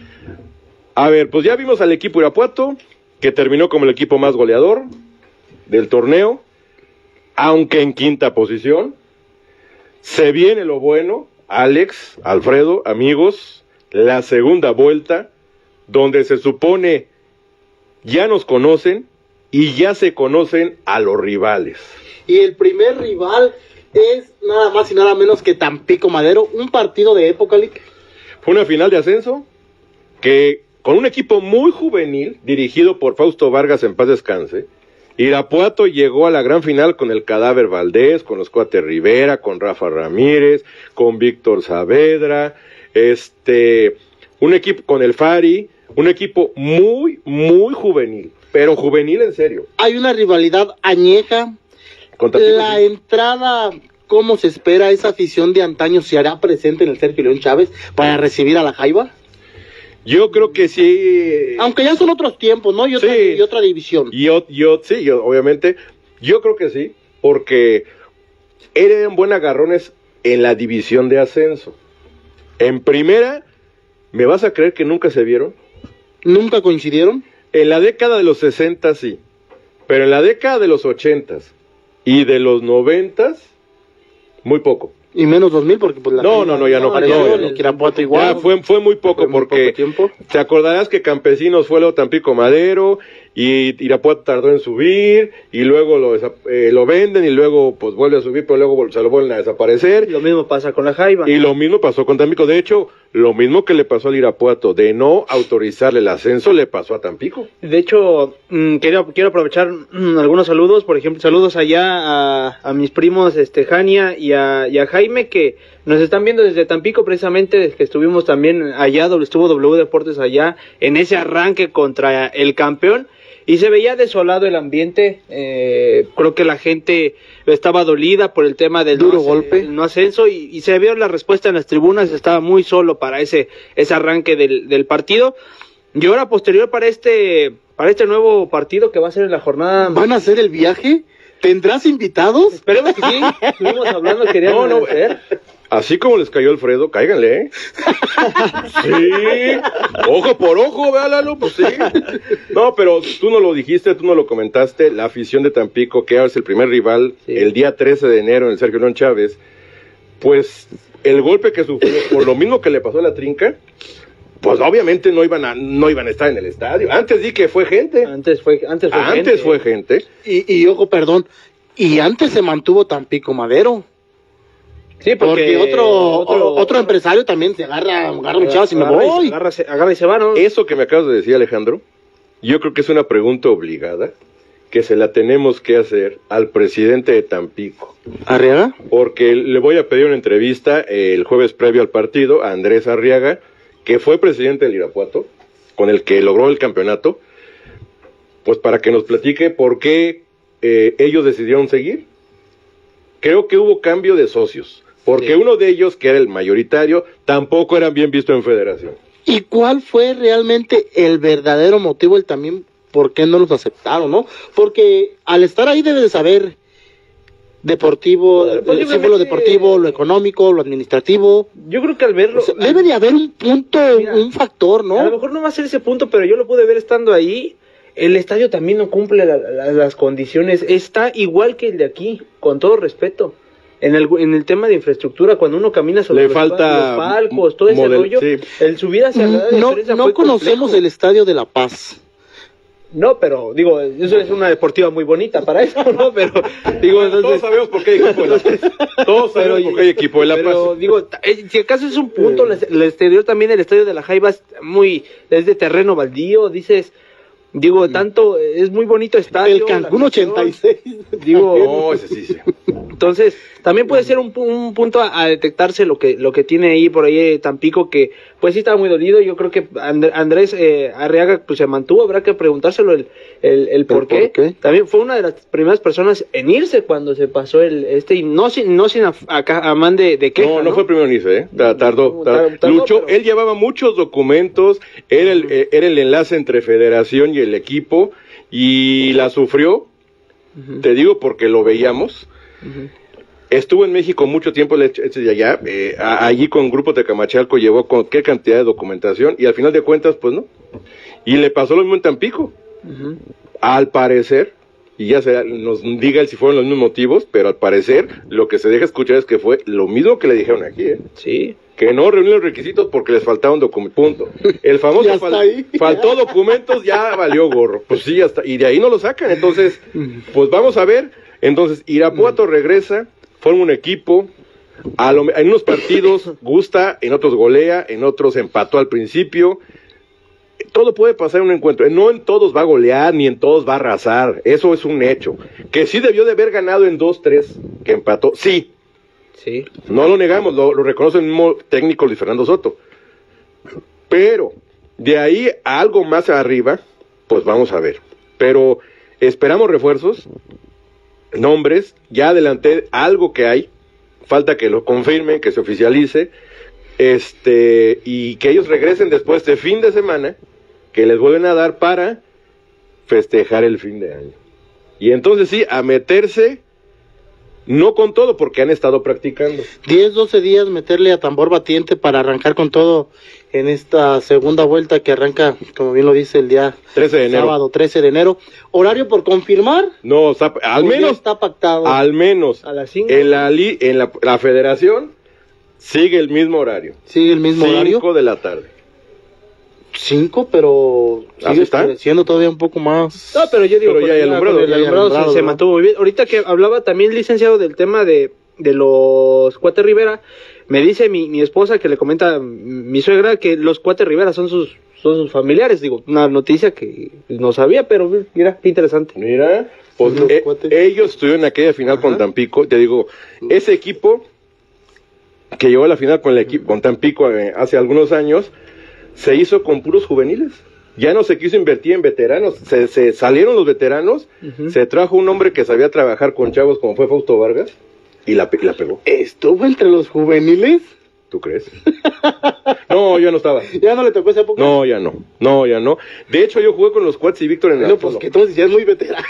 a ver, pues ya vimos al equipo Irapuato, que terminó como el equipo más goleador del torneo, aunque en quinta posición. Se viene lo bueno, Alex, Alfredo, amigos, la segunda vuelta, donde se supone ya nos conocen y ya se conocen a los rivales. Y el primer rival es nada más y nada menos que Tampico Madero, un partido de época, Lick. Fue una final de ascenso que con un equipo muy juvenil, dirigido por Fausto Vargas, en paz descanse, Irapuato llegó a la gran final con el Cadáver Valdés, con los Cuates Rivera, con Rafa Ramírez, con Víctor Saavedra, este, un equipo con el Fari, un equipo muy, muy juvenil, pero juvenil en serio. Hay una rivalidad añeja Con Tampico, la sí. entrada, ¿cómo se espera esa afición de antaño? ¿Se hará presente en el Sergio León Chávez para recibir a la Jaiba? Yo creo que sí. Aunque ya son otros tiempos, ¿no? Y otra, Sí. y otra división. Yo, yo, sí, yo, obviamente, yo creo que sí, porque eran buenos agarrones en la división de ascenso. En primera, ¿me vas a creer que nunca se vieron? ¿Nunca coincidieron? En la década de los sesenta sí, pero en la década de los ochenta y de los noventa, muy poco. Y menos dos mil porque pues la No, no, no, ya no. apareció, no, ya no. el Irapuato igual. Ya fue, fue muy poco Fue muy porque poco tiempo. te acordarás que Campesinos fue luego Tampico Madero y Irapuato tardó en subir y luego lo, desa- eh, lo venden y luego pues vuelve a subir pero luego vol- se lo vuelven a desaparecer. Lo mismo pasa con la Jaiba. Y lo mismo pasó con Tampico. De hecho, lo mismo que le pasó al Irapuato de no autorizarle el ascenso le pasó a Tampico. De hecho, mm, quiero, quiero aprovechar mm, algunos saludos, por ejemplo, saludos allá a, a mis primos este, Jania y a, y a Jaime, que nos están viendo desde Tampico, precisamente, desde que estuvimos también allá, donde estuvo W Deportes allá, en ese arranque contra el campeón, y se veía desolado el ambiente. Eh, creo que la gente estaba dolida por el tema del Duro no, golpe. el no ascenso, y, y se vio la respuesta en las tribunas, estaba muy solo para ese, ese arranque del, del partido. Y ahora posterior para este para este nuevo partido que va a ser en la jornada. ¿Van a hacer el viaje? ¿Tendrás invitados? Esperemos que sí. Estuvimos hablando, querían No, no, hacer. Así como les cayó Alfredo, cáiganle, ¿eh? Sí, ojo por ojo, véalo, pues sí. No, pero tú no lo dijiste, tú no lo comentaste, la afición de Tampico, que ahora es el primer rival, Sí. el día trece de enero en el Sergio León Chávez, pues el golpe que sufrió, por lo mismo que le pasó a la Trinca, pues obviamente no iban a, no iban a estar en el estadio. Antes di que fue gente. Antes fue, antes fue Antes gente. fue gente. Y, y ojo, perdón, y antes se mantuvo Tampico Madero. Sí, Porque, otro, otro otro empresario también se agarra, agarra un chavo y me agarra y- voy. agarra, se- agarra y se va, ¿no? Eso que me acabas de decir, Alejandro, yo creo que es una pregunta obligada que se la tenemos que hacer al presidente de Tampico. ¿Arriaga? Porque le voy a pedir una entrevista eh, el jueves previo al partido a Andrés Arriaga, que fue presidente del Irapuato, con el que logró el campeonato, pues para que nos platique por qué eh, ellos decidieron seguir. Creo que hubo cambio de socios, porque Sí. uno de ellos, que era el mayoritario, tampoco eran bien visto en federación. ¿Y cuál fue realmente el verdadero motivo, el también por qué no los aceptaron, no? Porque al estar ahí debe de saber deportivo, eh, Posiblemente- sí fue lo deportivo, lo económico, lo administrativo. Yo creo que al verlo... O sea, debe de haber un punto, Mira, un factor, A lo ¿no? mejor no va a ser ese punto, pero yo lo pude ver estando ahí. El estadio también no cumple la- la- las condiciones. Está igual que el de aquí, con todo respeto. En el, en el tema de infraestructura, cuando uno camina sobre Le los, falta pa- los palcos, todo ese model- rollo, sí. el subir hacia la No, diferencia no fue conocemos complejo. el Estadio de La Paz. No, pero digo, eso es una deportiva muy bonita para eso, ¿no? Pero digo, Todos entonces... sabemos por qué hay equipo de La Paz. Todos sabemos por qué hay equipo de La Pero Paz. digo, eh, si acaso es un punto, el, el exterior también, el estadio de la Jaiba es muy, es de terreno baldío, dices, digo, tanto, es muy bonito estadio. El Cancún la afición, ochenta y seis. Digo, No, ese sí, sí. entonces, también puede ser un, pu- un punto a, a detectarse lo que lo que tiene ahí por ahí eh, Tampico, que pues sí estaba muy dolido. Yo creo que And- Andrés eh, Arriaga pues se mantuvo, habrá que preguntárselo el, el, el por, qué. por qué? También fue una de las primeras personas en irse cuando se pasó el este, y no sin, no sin af- acá, amán de, de queja. No, no fue el primero en irse, ¿eh? Ta- Tardó. No, tardó. tar- tardó, Luchó, pero- él llevaba muchos documentos, era el, eh, era el enlace entre federación y el equipo, y la sufrió, te digo porque lo veíamos. Estuvo en México mucho tiempo, le eché de allá, eh, a- allí con grupos de Camachalco llevó con qué cantidad de documentación, y al final de cuentas, pues no. Y le pasó lo mismo en Tampico. Al parecer, y ya se nos diga él si fueron los mismos motivos, pero al parecer lo que se deja escuchar es que fue lo mismo que le dijeron aquí, ¿eh? Sí. Que no reunieron los requisitos porque les faltaban documentos, punto. El famoso Ya está fal- ahí. faltó documentos, ya valió gorro. Pues sí, hasta, y de ahí no lo sacan. Entonces, pues vamos a ver. Entonces, Irapuato regresa, forma un equipo, a lo, en unos partidos gusta, en otros golea, en otros empató al principio. Todo puede pasar en un encuentro. No en todos va a golear, ni en todos va a arrasar. Eso es un hecho. Que sí debió de haber ganado en dos tres, que empató. Sí, Sí. no lo negamos, lo, lo reconoce el mismo técnico Luis Fernando Soto. Pero de ahí a algo más arriba, pues vamos a ver. Pero esperamos refuerzos. nombres, ya adelanté algo que hay, falta que lo confirmen, que se oficialice, este, y que ellos regresen después de fin de semana, que les vuelven a dar para festejar el fin de año. Y entonces sí, a meterse, no con todo, porque han estado practicando. diez, doce días meterle a tambor batiente para arrancar con todo en esta segunda vuelta que arranca, como bien lo dice, el día trece de enero. Sábado trece de enero. ¿Horario por confirmar? No, está, al menos está pactado. Al menos a las cinco. En la li, en la, la federación sigue el mismo horario. Sigue el mismo cinco horario. cinco de la tarde. Cinco, pero ¿Así está? Siendo todavía un poco más. No, pero yo digo, pero ya hay alumbrado, el ya hay alumbrado, alumbrado, se, se ¿no? mantuvo muy bien. Ahorita que hablaba también el licenciado del tema de, de los Cuates Rivera, me dice mi, mi esposa que le comenta mi suegra que los Cuates Rivera son sus son sus familiares. Digo, una noticia que no sabía, pero mira, qué interesante. Mira, pues eh, ellos estuvieron en aquella final. Ajá. Con Tampico. Te digo, ese equipo que llegó a la final con el equipo con Tampico eh, hace algunos años, se hizo con puros juveniles. Ya no se quiso invertir en veteranos, se, se salieron los veteranos, uh-huh. Se trajo un hombre que sabía trabajar con chavos como fue Fausto Vargas y la, y la pegó. ¿Estuvo entre los juveniles? ¿Tú crees? No, yo no estaba. ¿Ya no le tocó esa época? No, ya no, no, ya no. De hecho, yo jugué con los Cuates y Víctor en el No, pues que entonces ya es muy veterano.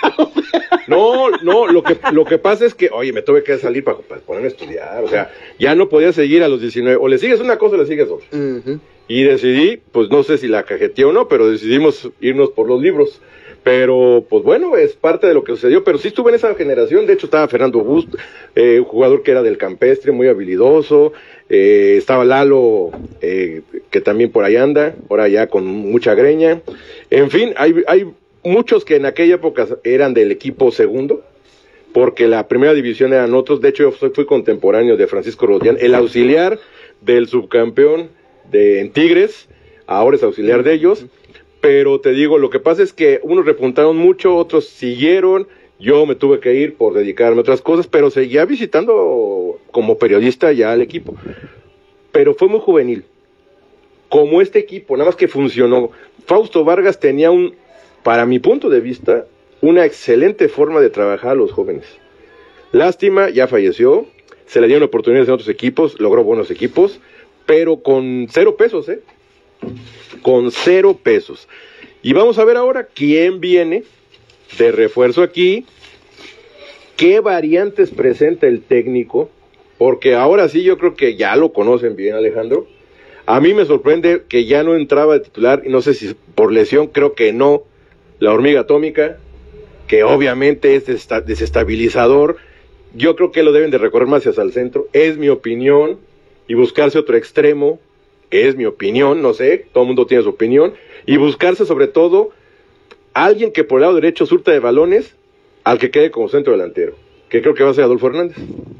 No, no, lo que lo que pasa es que, oye, me tuve que salir para, para ponerme a estudiar, o sea, ya no podía seguir a los diecinueve, o le sigues una cosa o le sigues otra. Uh-huh. Y decidí, pues no sé si la cajeteé o no, pero decidimos irnos por los libros. Pero, pues bueno, es parte de lo que sucedió, pero sí estuve en esa generación. De hecho estaba Fernando Bust, eh, un jugador que era del campestre, muy habilidoso, eh, estaba Lalo, eh, que también por ahí anda, ahora ya con mucha greña. En fin, hay, hay muchos que en aquella época eran del equipo segundo, porque la primera división eran otros. De hecho, yo fui, fui contemporáneo de Francisco Rodrián, el auxiliar del subcampeón de en Tigres, ahora es auxiliar de ellos. Pero te digo, lo que pasa es que unos repuntaron mucho, otros siguieron, yo me tuve que ir por dedicarme a otras cosas, pero seguía visitando como periodista ya al equipo. Pero fue muy juvenil, como este equipo, nada más que funcionó. Fausto Vargas tenía un, para mi punto de vista, una excelente forma de trabajar a los jóvenes. Lástima, ya falleció, se le dieron oportunidades en otros equipos, logró buenos equipos, pero con cero pesos, ¿eh? Con cero pesos. Y vamos a ver ahora quién viene de refuerzo aquí, qué variantes presenta el técnico, porque ahora sí yo creo que ya lo conocen bien, Alejandro. A mí me sorprende que ya no entraba de titular, y no sé si por lesión, creo que no, la hormiga atómica, que obviamente es desestabilizador. Yo creo que lo deben de recorrer más hacia el centro, es mi opinión, y buscarse otro extremo. Es mi opinión, no sé, todo el mundo tiene su opinión, y buscarse sobre todo alguien que por el lado derecho surta de balones al que quede como centro delantero, que creo que va a ser Adolfo Hernández.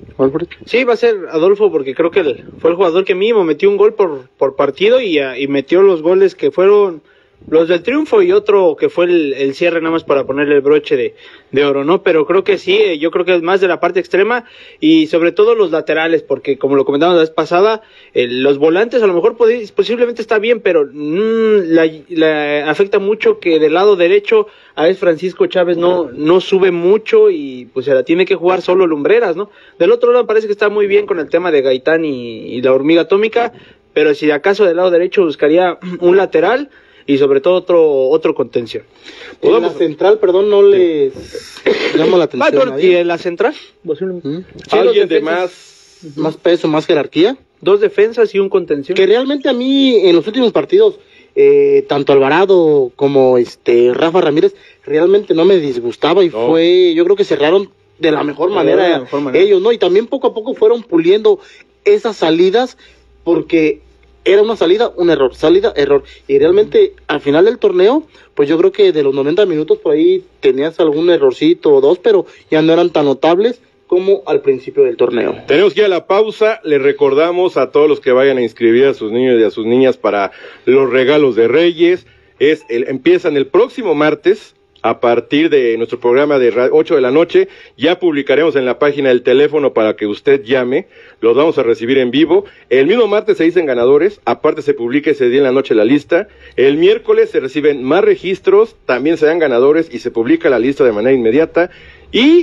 Sí, va a ser Adolfo, porque creo que el, fue el jugador que mínimo metió un gol por, por partido y, uh, y metió los goles que fueron los del triunfo y otro que fue el, el cierre nada más para ponerle el broche de, de oro, ¿no? Pero creo que sí, yo creo que es más de la parte extrema y sobre todo los laterales, porque como lo comentamos la vez pasada, eh, los volantes a lo mejor pod- posiblemente está bien, pero mmm, la, la afecta mucho que del lado derecho a veces Francisco Chávez no, no sube mucho y pues se la tiene que jugar solo Lumbreras, ¿no? Del otro lado parece que está muy bien con el tema de Gaitán y, y la hormiga atómica, pero si acaso del lado derecho buscaría un lateral y sobre todo otro otro contención. En la central, perdón, no les llama la atención. Ah, bueno, ¿y en la central? ¿Mm? Sí, alguien de más más peso, más jerarquía. Dos defensas y un contención. Que realmente a mí en los últimos partidos, eh, tanto Alvarado como este Rafa Ramírez, realmente no me disgustaba y no. fue, yo creo que cerraron de la mejor manera, de la mejor manera ellos, ¿no? Y también poco a poco fueron puliendo esas salidas porque era una salida, un error, salida, error. Y realmente, al final del torneo, pues yo creo que de los noventa minutos por ahí tenías algún errorcito o dos, pero ya no eran tan notables como al principio del torneo. Tenemos que ir a la pausa. Les recordamos a todos los que vayan a inscribir a sus niños y a sus niñas para los regalos de Reyes. Es el, empiezan el próximo martes. A partir de nuestro programa de ocho de la noche, ya publicaremos en la página el teléfono para que usted llame, los vamos a recibir en vivo. El mismo martes se dicen ganadores, aparte se publica ese día en la noche la lista. El miércoles se reciben más registros, también se dan ganadores y se publica la lista de manera inmediata. Y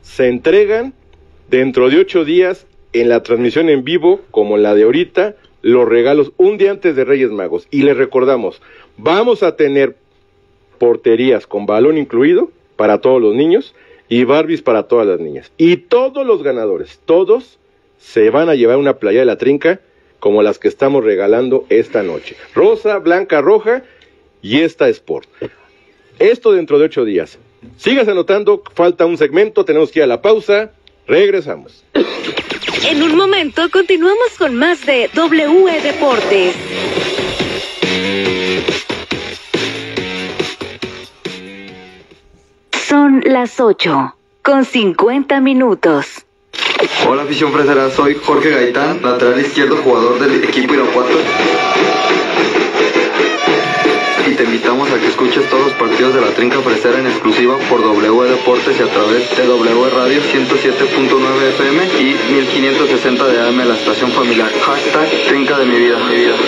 se entregan dentro de ocho días en la transmisión en vivo, como la de ahorita, los regalos un día antes de Reyes Magos. Y les recordamos, vamos a tener porterías con balón incluido para todos los niños y Barbies para todas las niñas. Y todos los ganadores, todos se van a llevar una playa de la Trinca como las que estamos regalando esta noche. Rosa, blanca, roja y esta Sport. Esto dentro de ocho días. Sigas anotando, falta un segmento, tenemos que ir a la pausa. Regresamos. En un momento continuamos con más de W E Deportes. Son las ocho, con cincuenta minutos. Hola afición fresera, soy Jorge Gaitán, lateral izquierdo, jugador del equipo Irapuato. Y te invitamos a que escuches todos los partidos de la Trinca Fresera en exclusiva por W Deportes y a través de W Radio ciento siete punto nueve F M y mil quinientos sesenta de A M, la estación familiar. Hashtag Trinca de mi vida, mi vida.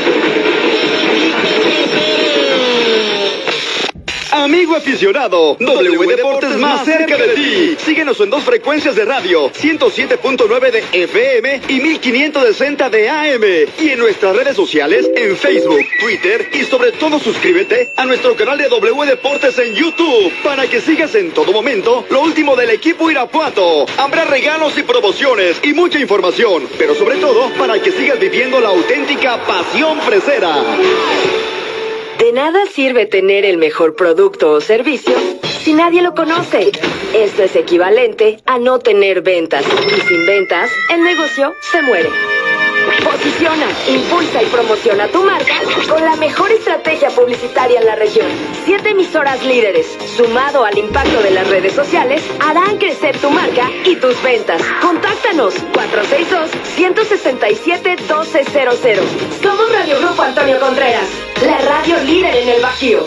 Amigo aficionado, W Deportes más cerca de ti. Síguenos en dos frecuencias de radio, ciento siete punto nueve de F M y mil quinientos sesenta de A M. Y en nuestras redes sociales, en Facebook, Twitter y sobre todo suscríbete a nuestro canal de W Deportes en YouTube para que sigas en todo momento lo último del equipo Irapuato. Habrá regalos y promociones y mucha información, pero sobre todo para que sigas viviendo la auténtica pasión fresera. De nada sirve tener el mejor producto o servicio si nadie lo conoce. Esto es equivalente a no tener ventas. Y sin ventas, el negocio se muere. Posiciona, impulsa y promociona tu marca con la mejor estrategia publicitaria en la región. Siete emisoras líderes, sumado al impacto de las redes sociales, harán crecer tu marca y tus ventas. Contáctanos cuatro seis dos, uno seis siete, uno dos cero cero. Somos Radio Grupo Antonio Contreras, la radio líder en el Bajío.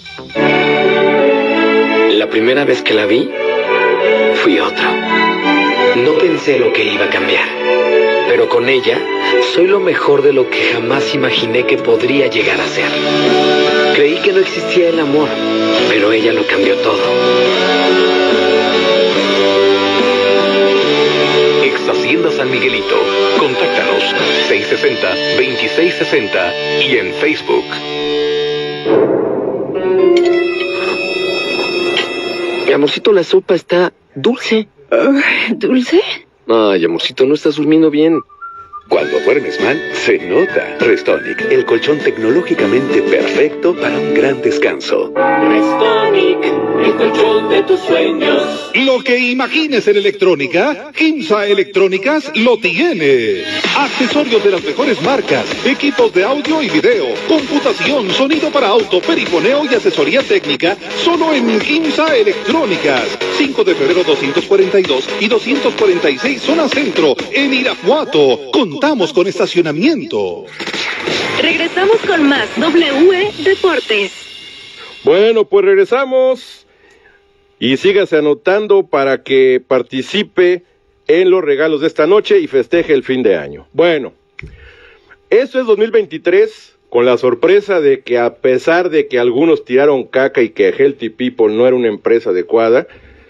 La primera vez que la vi, fui otro. No pensé lo que iba a cambiar, pero con ella soy lo mejor de lo que jamás imaginé que podría llegar a ser. Creí que no existía el amor, pero ella lo cambió todo. Ex Hacienda San Miguelito. Contáctanos seis sesenta, veintiséis sesenta y en Facebook. Mi amorcito, la sopa está dulce. Uh, ¿Dulce? Ay, amorcito, no estás durmiendo bien. Cuando duermes mal, se nota. Restonic, el colchón tecnológicamente perfecto para un gran descanso. Restonic, el colchón de tus sueños. Lo que imagines en electrónica, Kimsa Electrónicas lo tiene. Accesorios de las mejores marcas, equipos de audio y video, computación, sonido para auto, perifoneo y asesoría técnica, solo en Kimsa Electrónicas. cinco de febrero doscientos cuarenta y dos y doscientos cuarenta y seis zona centro, en Irapuato. Contamos con estacionamiento. Regresamos con más W E Deportes. Bueno, pues regresamos y sígase anotando para que participe en los regalos de esta noche y festeje el fin de año. Bueno, esto es dos mil veintitrés, con la sorpresa de que a pesar de que algunos tiraron caca y que Healthy People no era una empresa adecuada,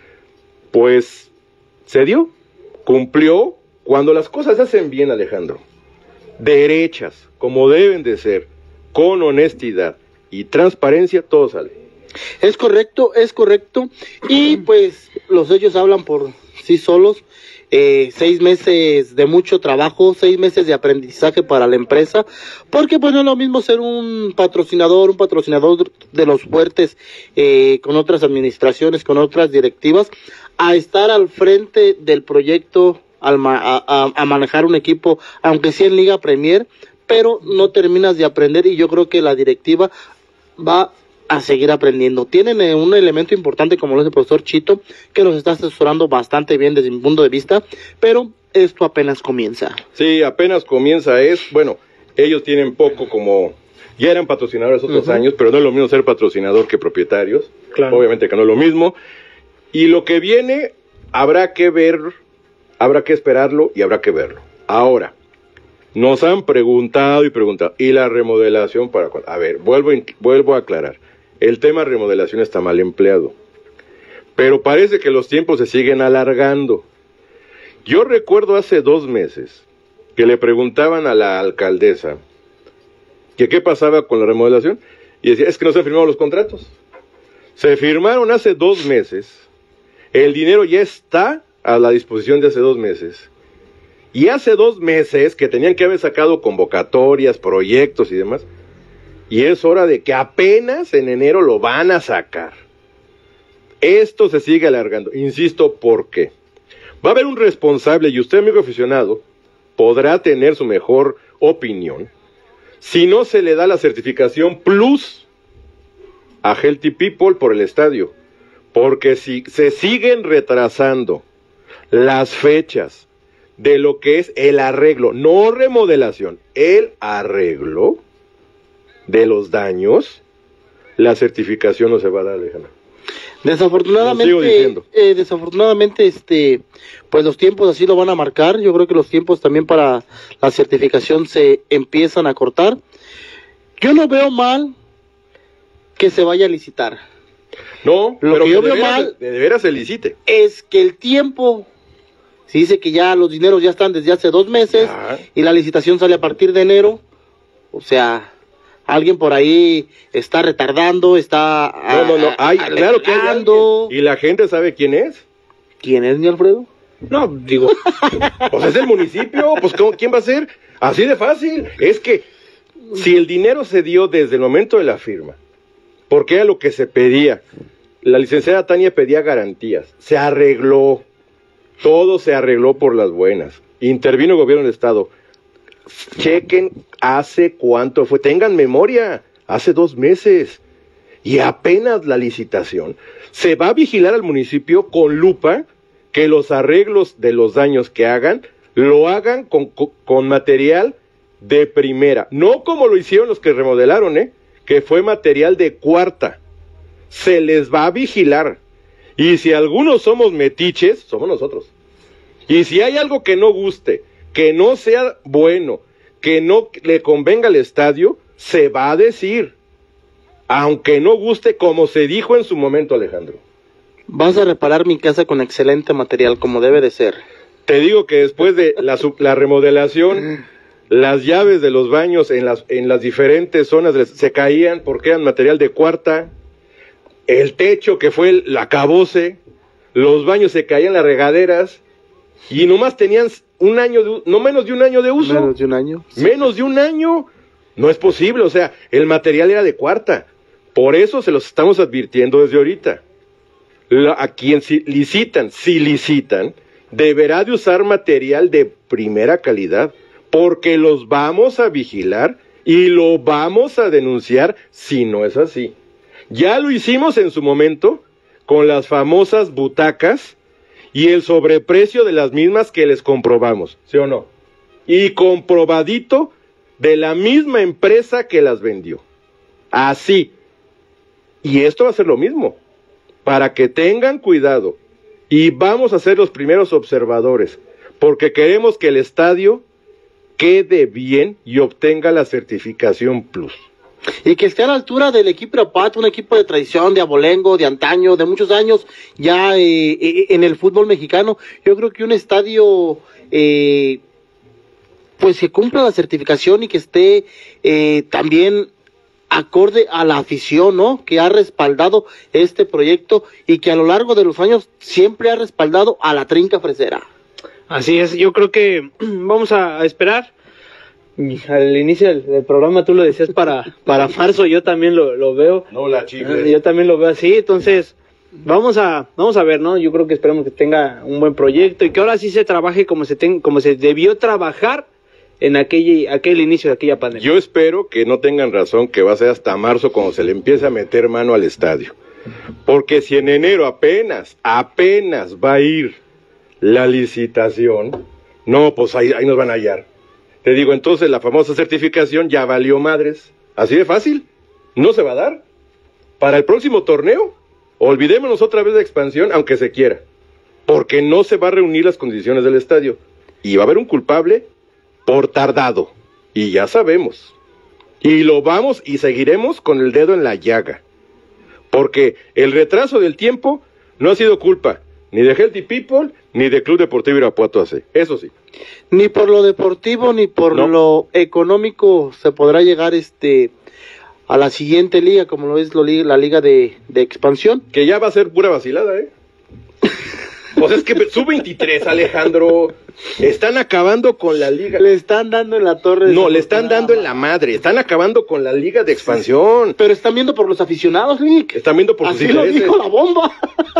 pues se dio, cumplió. Cuando las cosas se hacen bien, Alejandro, derechas, como deben de ser, con honestidad y transparencia, todo sale. Es correcto, es correcto. Y pues los hechos hablan por sí solos. Eh, seis meses de mucho trabajo, seis meses de aprendizaje para la empresa, porque pues no es lo mismo ser un patrocinador, un patrocinador de los fuertes, eh, con otras administraciones, con otras directivas, a estar al frente del proyecto, al ma- a, a, a manejar un equipo, aunque sí en Liga Premier, pero no terminas de aprender, y yo creo que la directiva va a seguir aprendiendo. Tienen eh, un elemento importante como lo es el profesor Chito, que nos está asesorando bastante bien desde mi punto de vista, pero esto apenas comienza. Sí, apenas comienza. Es, bueno, ellos tienen poco como, ya eran patrocinadores otros uh-huh. años, pero no es lo mismo ser patrocinador que propietarios. Claro. Obviamente que no es lo mismo. Y lo que viene, habrá que ver, habrá que esperarlo y habrá que verlo. Ahora, nos han preguntado y preguntado, ¿y la remodelación para cuándo? A ver, vuelvo, vuelvo a aclarar. El tema remodelación está mal empleado. pero parece que los tiempos se siguen alargando. Yo recuerdo hace dos meses que le preguntaban a la alcaldesa que qué pasaba con la remodelación, y decía, es que no se han firmado los contratos. Se firmaron hace dos meses, el dinero ya está a la disposición de hace dos meses, y hace dos meses que tenían que haber sacado convocatorias, proyectos y demás, y es hora de que apenas en enero lo van a sacar. Esto se sigue alargando, insisto, ¿por qué? Va a haber un responsable, y usted, amigo aficionado, podrá tener su mejor opinión, si no se le da la certificación Plus a Healthy People por el estadio, porque si se siguen retrasando las fechas de lo que es el arreglo, no remodelación, el arreglo de los daños, la certificación no se va a dar, Alejandro. Desafortunadamente, eh, desafortunadamente, este, pues los tiempos así lo van a marcar. Yo creo que los tiempos también para la certificación se empiezan a cortar. Yo no veo mal que se vaya a licitar. No, lo pero que yo de veo veras, mal de, de veras se licite. Es que el tiempo, se dice que ya los dineros ya están desde hace dos meses ya. Y la licitación sale a partir de enero. O sea, alguien por ahí está retardando, está no, no, no, hay, claro que hay alguien. ¿Y la gente sabe quién es? ¿Quién es, mi Alfredo? No, digo, pues es el municipio, pues ¿cómo, ¿quién va a ser? Así de fácil. Es que si el dinero se dio desde el momento de la firma, porque era lo que se pedía, la licenciada Tania pedía garantías, se arregló, todo se arregló por las buenas, intervino el gobierno del estado. Chequen hace cuánto fue, tengan memoria, hace dos meses, y apenas la licitación. Se va a vigilar al municipio con lupa que los arreglos de los daños que hagan, lo hagan con, con, con material de primera, no como lo hicieron los que remodelaron, ¿eh? Que fue material de cuarta. Se les va a vigilar, y si algunos somos metiches, somos nosotros. Y si hay algo que no guste, que no sea bueno, que no le convenga al estadio, se va a decir, aunque no guste, como se dijo en su momento, Alejandro. Vas a reparar mi casa con excelente material, como debe de ser. Te digo que después de la, la remodelación, las llaves de los baños en las, en las diferentes zonas de, se caían porque eran material de cuarta, el techo que fue el acabose, los baños se caían, las regaderas, y nomás tenían un año, de, no menos de un año de uso. Menos de un año. Sí. Menos de un año. No es posible, o sea, el material era de cuarta. Por eso se los estamos advirtiendo desde ahorita. La, a quien si licitan, si licitan, deberá de usar material de primera calidad, porque los vamos a vigilar y lo vamos a denunciar si no es así. Ya lo hicimos en su momento con las famosas butacas y el sobreprecio de las mismas que les comprobamos, ¿sí o no? Y comprobadito de la misma empresa que las vendió. Así. Y esto va a ser lo mismo, para que tengan cuidado. Y vamos a ser los primeros observadores, porque queremos que el estadio quede bien y obtenga la certificación Plus. Y que esté a la altura del equipo Irapuato, un equipo de tradición, de abolengo, de antaño, de muchos años ya eh, eh, en el fútbol mexicano. Yo creo que un estadio eh, pues que cumpla la certificación y que esté eh, también acorde a la afición, ¿no? Que ha respaldado este proyecto y que a lo largo de los años siempre ha respaldado a la Trinca Fresera. Así es, yo creo que vamos a, a esperar. Al inicio del, del programa tú lo decías para para marzo, yo también lo, lo veo. No la chifles. Yo también lo veo así, entonces vamos a vamos a ver, ¿no? Yo creo que esperamos que tenga un buen proyecto y que ahora sí se trabaje como se ten, como se debió trabajar en aquel, aquel inicio de aquella pandemia. Yo espero que no tengan razón, que va a ser hasta marzo cuando se le empiece a meter mano al estadio. Porque si en enero apenas, apenas va a ir la licitación, no, pues ahí, ahí nos van a hallar. Te digo, entonces la famosa certificación ya valió madres. Así de fácil. No se va a dar. Para el próximo torneo, olvidémonos otra vez de expansión, aunque se quiera. Porque no se va a reunir las condiciones del estadio. Y va a haber un culpable por tardado. Y ya sabemos. Y lo vamos y seguiremos con el dedo en la llaga. Porque el retraso del tiempo no ha sido culpa ni de Healthy People, ni de Club Deportivo Irapuato A C, eso sí. Ni por lo deportivo, ni por no. lo económico se podrá llegar este a la siguiente liga, como lo es lo, la liga de, de expansión. Que ya va a ser pura vacilada, ¿eh? O sea, es que sub veintitrés, Alejandro, están acabando con la liga. Le están dando en la torre. No, le están dando en la madre, están acabando con la liga de expansión. Pero están viendo por los aficionados, Nick. Están viendo por sus intereses. Así lo dijo la bomba.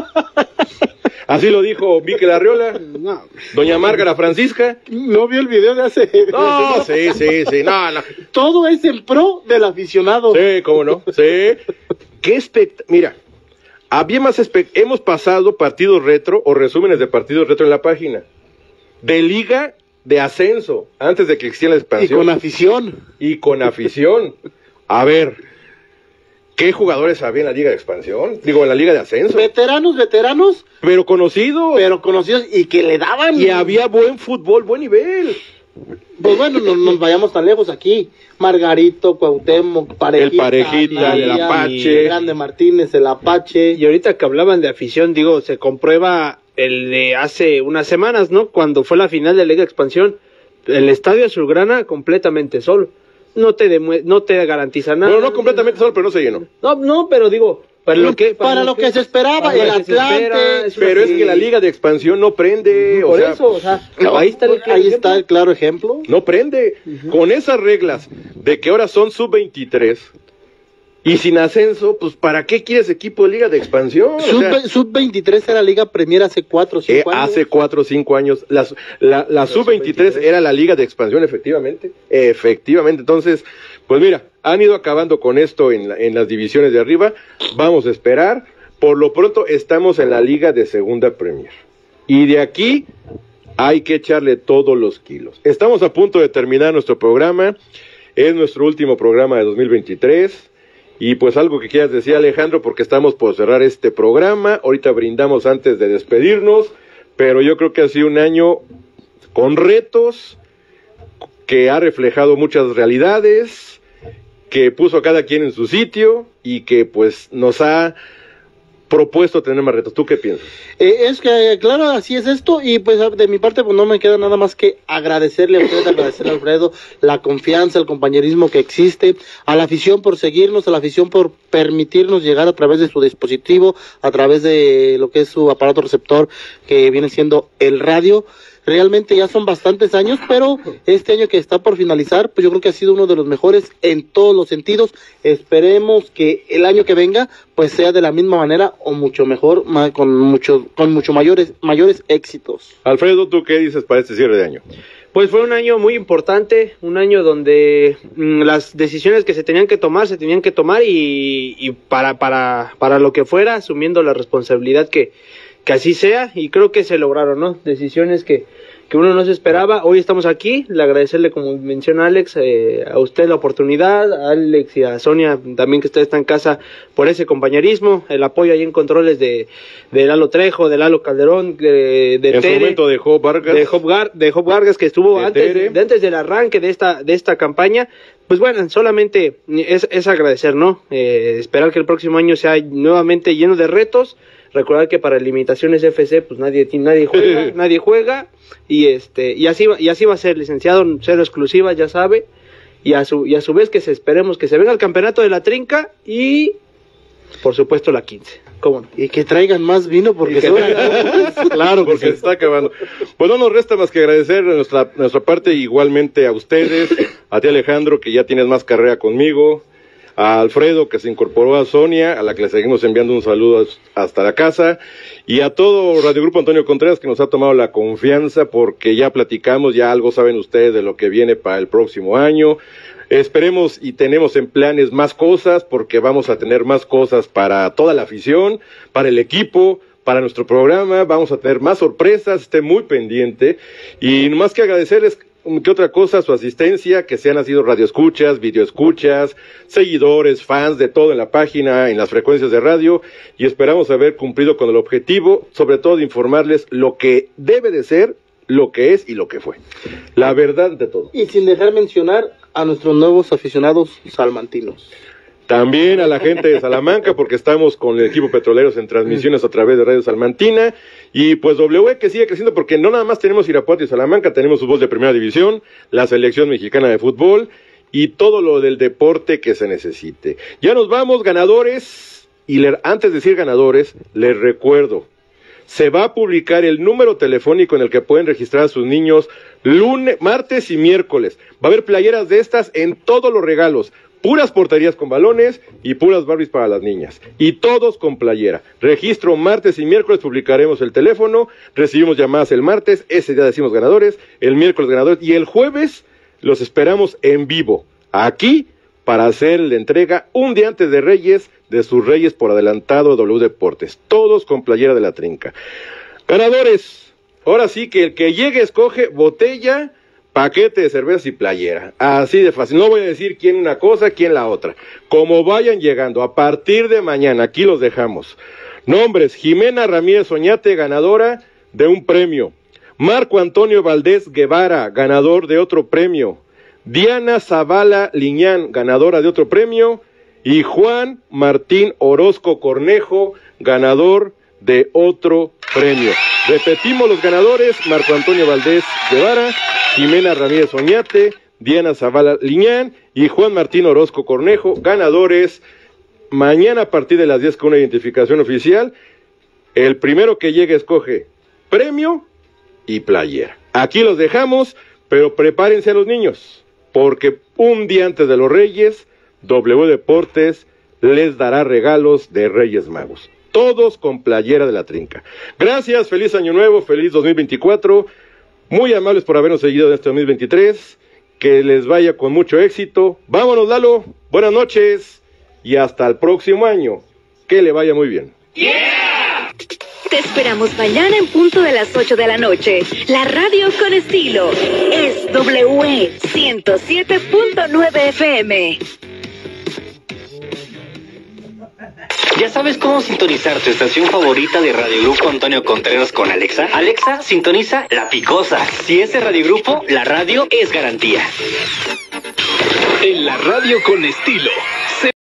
Así lo dijo Miquel Arriola, no. Doña Márgara Francisca. No vio el video de hace... No, sí, sí, sí, no, no. Todo es en pro del aficionado. Sí, cómo no, sí. Qué espect... Mira, había más espect... hemos pasado partidos retro o resúmenes de partidos retro en la página. De liga de ascenso, antes de que existiera la expansión. Y con afición. Y con afición. A ver... ¿Qué jugadores había en la liga de expansión? Digo, en la liga de ascenso. Veteranos, veteranos. Pero conocidos. Pero conocidos y que le daban. Y había buen fútbol, buen nivel. Pues bueno, no nos vayamos tan lejos aquí. Margarito, Cuauhtémoc, Parejita. El Parejita, el Apache. Grande Martínez, el Apache. Y ahorita que hablaban de afición, digo, se comprueba el de hace unas semanas, ¿no? Cuando fue la final de la liga de expansión. El estadio azulgrana completamente solo. No te demue no te garantiza nada. Bueno, no completamente solo, pero no se llenó. No, no, pero digo, para lo que para, para lo que, que se esperaba, el Atlante. Es pero es que la liga de expansión no prende. Por o sea, eso, o sea, no, ahí está el, ahí está el claro ejemplo. No prende. Uh-huh. Con esas reglas de que ahora son sub veintitrés y sin ascenso, pues ¿para qué quieres equipo de liga de expansión? Sub, o sea, sub veintitrés era Liga Premier hace cuatro o cinco eh, años. Hace cuatro o cinco años. La, la, la sub veintitrés era la liga de expansión, efectivamente. Efectivamente. Entonces, pues mira, han ido acabando con esto en, la, en las divisiones de arriba. Vamos a esperar. Por lo pronto estamos en la liga de segunda Premier. Y de aquí hay que echarle todos los kilos. Estamos a punto de terminar nuestro programa. Es nuestro último programa de dos mil veintitrés. Y pues algo que quieras decir, Alejandro, porque estamos por cerrar este programa. Ahorita brindamos antes de despedirnos, pero yo creo que ha sido un año con retos, que ha reflejado muchas realidades, que puso a cada quien en su sitio y que pues nos ha propuesto tener más retos. ¿Tú qué piensas? Eh, es que, claro, así es esto, y pues de mi parte pues no me queda nada más que agradecerle a usted, agradecerle a Alfredo la confianza, el compañerismo que existe, a la afición por seguirnos, a la afición por permitirnos llegar a través de su dispositivo, a través de lo que es su aparato receptor, que viene siendo el radio. Realmente ya son bastantes años, pero este año que está por finalizar, pues yo creo que ha sido uno de los mejores en todos los sentidos. Esperemos que el año que venga, pues sea de la misma manera o mucho mejor, con mucho, con mucho mayores, mayores éxitos. Alfredo, ¿tú qué dices para este cierre de año? Pues fue un año muy importante, un año donde mmm, las decisiones que se tenían que tomar, se tenían que tomar y, y para, para, para lo que fuera, asumiendo la responsabilidad que, que así sea, y creo que se lograron, ¿no? Decisiones que, que uno no se esperaba. Hoy estamos aquí, le agradecerle, como menciona Alex, eh, a usted la oportunidad, a Alex y a Sonia también, que usted está en casa, por ese compañerismo, el apoyo ahí en controles de, de Lalo Trejo, de Lalo Calderón, de, de en Tere, su momento de Job Vargas, de Job, Gar, de Job Vargas, que estuvo de antes, de, antes del arranque de esta, de esta campaña. Pues bueno, solamente es, es agradecer, ¿no? Eh, esperar que el próximo año sea nuevamente lleno de retos. Recordar que para Limitaciones F C pues nadie nadie juega, nadie juega y este y así va, y así va a ser, licenciado, cero exclusiva, ya sabe, y a su y a su vez que se esperemos que se venga el campeonato de la Trinca y por supuesto la quince. ¿Cómo no? Y que traigan más vino porque se claro, porque se está acabando. Pues no nos resta más que agradecer de nuestra nuestra parte igualmente a ustedes, a ti Alejandro, que ya tienes más carrera conmigo, a Alfredo, que se incorporó a Sonia, a la que le seguimos enviando un saludo hasta la casa, y a todo Radio Grupo Antonio Contreras, que nos ha tomado la confianza, porque ya platicamos, ya algo saben ustedes de lo que viene para el próximo año. Esperemos y tenemos en planes más cosas, porque vamos a tener más cosas para toda la afición, para el equipo, para nuestro programa. Vamos a tener más sorpresas, esté muy pendiente, y más que agradecerles que otra cosa, su asistencia, que sean sido radioescuchas, videoescuchas, seguidores, fans de todo en la página, en las frecuencias de radio, y esperamos haber cumplido con el objetivo, sobre todo de informarles lo que debe de ser, lo que es y lo que fue. La verdad de todo. Y sin dejar mencionar a nuestros nuevos aficionados salmantinos. También a la gente de Salamanca, porque estamos con el equipo Petroleros en transmisiones a través de Radio Salmantina. Y pues W que sigue creciendo, porque no nada más tenemos Irapuato y Salamanca, tenemos fútbol de primera división, la selección mexicana de fútbol y todo lo del deporte que se necesite. Ya nos vamos, ganadores. Y le, antes de decir ganadores, les recuerdo, se va a publicar el número telefónico en el que pueden registrar a sus niños lunes, martes y miércoles. Va a haber playeras de estas en todos los regalos, puras porterías con balones y puras Barbies para las niñas. Y todos con playera. Registro martes y miércoles, publicaremos el teléfono, recibimos llamadas el martes, ese día decimos ganadores, el miércoles ganadores y el jueves los esperamos en vivo, aquí, para hacer la entrega un día antes de Reyes, de sus Reyes por adelantado de W Deportes, todos con playera de la trinca. Ganadores, ahora sí que el que llegue escoge botella, paquete de cervezas y playera, así de fácil. No voy a decir quién una cosa, quién la otra, como vayan llegando, a partir de mañana, aquí los dejamos. Nombres: Jimena Ramírez Oñate, ganadora de un premio; Marco Antonio Valdés Guevara, ganador de otro premio; Diana Zavala Liñán, ganadora de otro premio; y Juan Martín Orozco Cornejo, ganador de otro premio. Repetimos los ganadores: Marco Antonio Valdés Guevara, Jimena Ramírez Oñate, Diana Zavala Liñán y Juan Martín Orozco Cornejo, ganadores. Mañana a partir de las diez con una identificación oficial. El primero que llegue escoge premio y playera. Aquí los dejamos, pero prepárense a los niños, porque un día antes de los Reyes, W Deportes les dará regalos de Reyes Magos. Todos con playera de la trinca. Gracias, feliz año nuevo, feliz dos mil veinticuatro. Muy amables por habernos seguido en este dos mil veintitrés. Que les vaya con mucho éxito. Vámonos, Lalo. Buenas noches y hasta el próximo año. Que le vaya muy bien. Yeah. Te esperamos mañana en punto de las ocho de la noche. La radio con estilo es W ciento siete punto nueve F M. ¿Ya sabes cómo sintonizar tu estación favorita de Radio Grupo Antonio Contreras con Alexa? Alexa, sintoniza La Picosa. Si es de Radio Grupo, la radio es garantía. En la radio con estilo.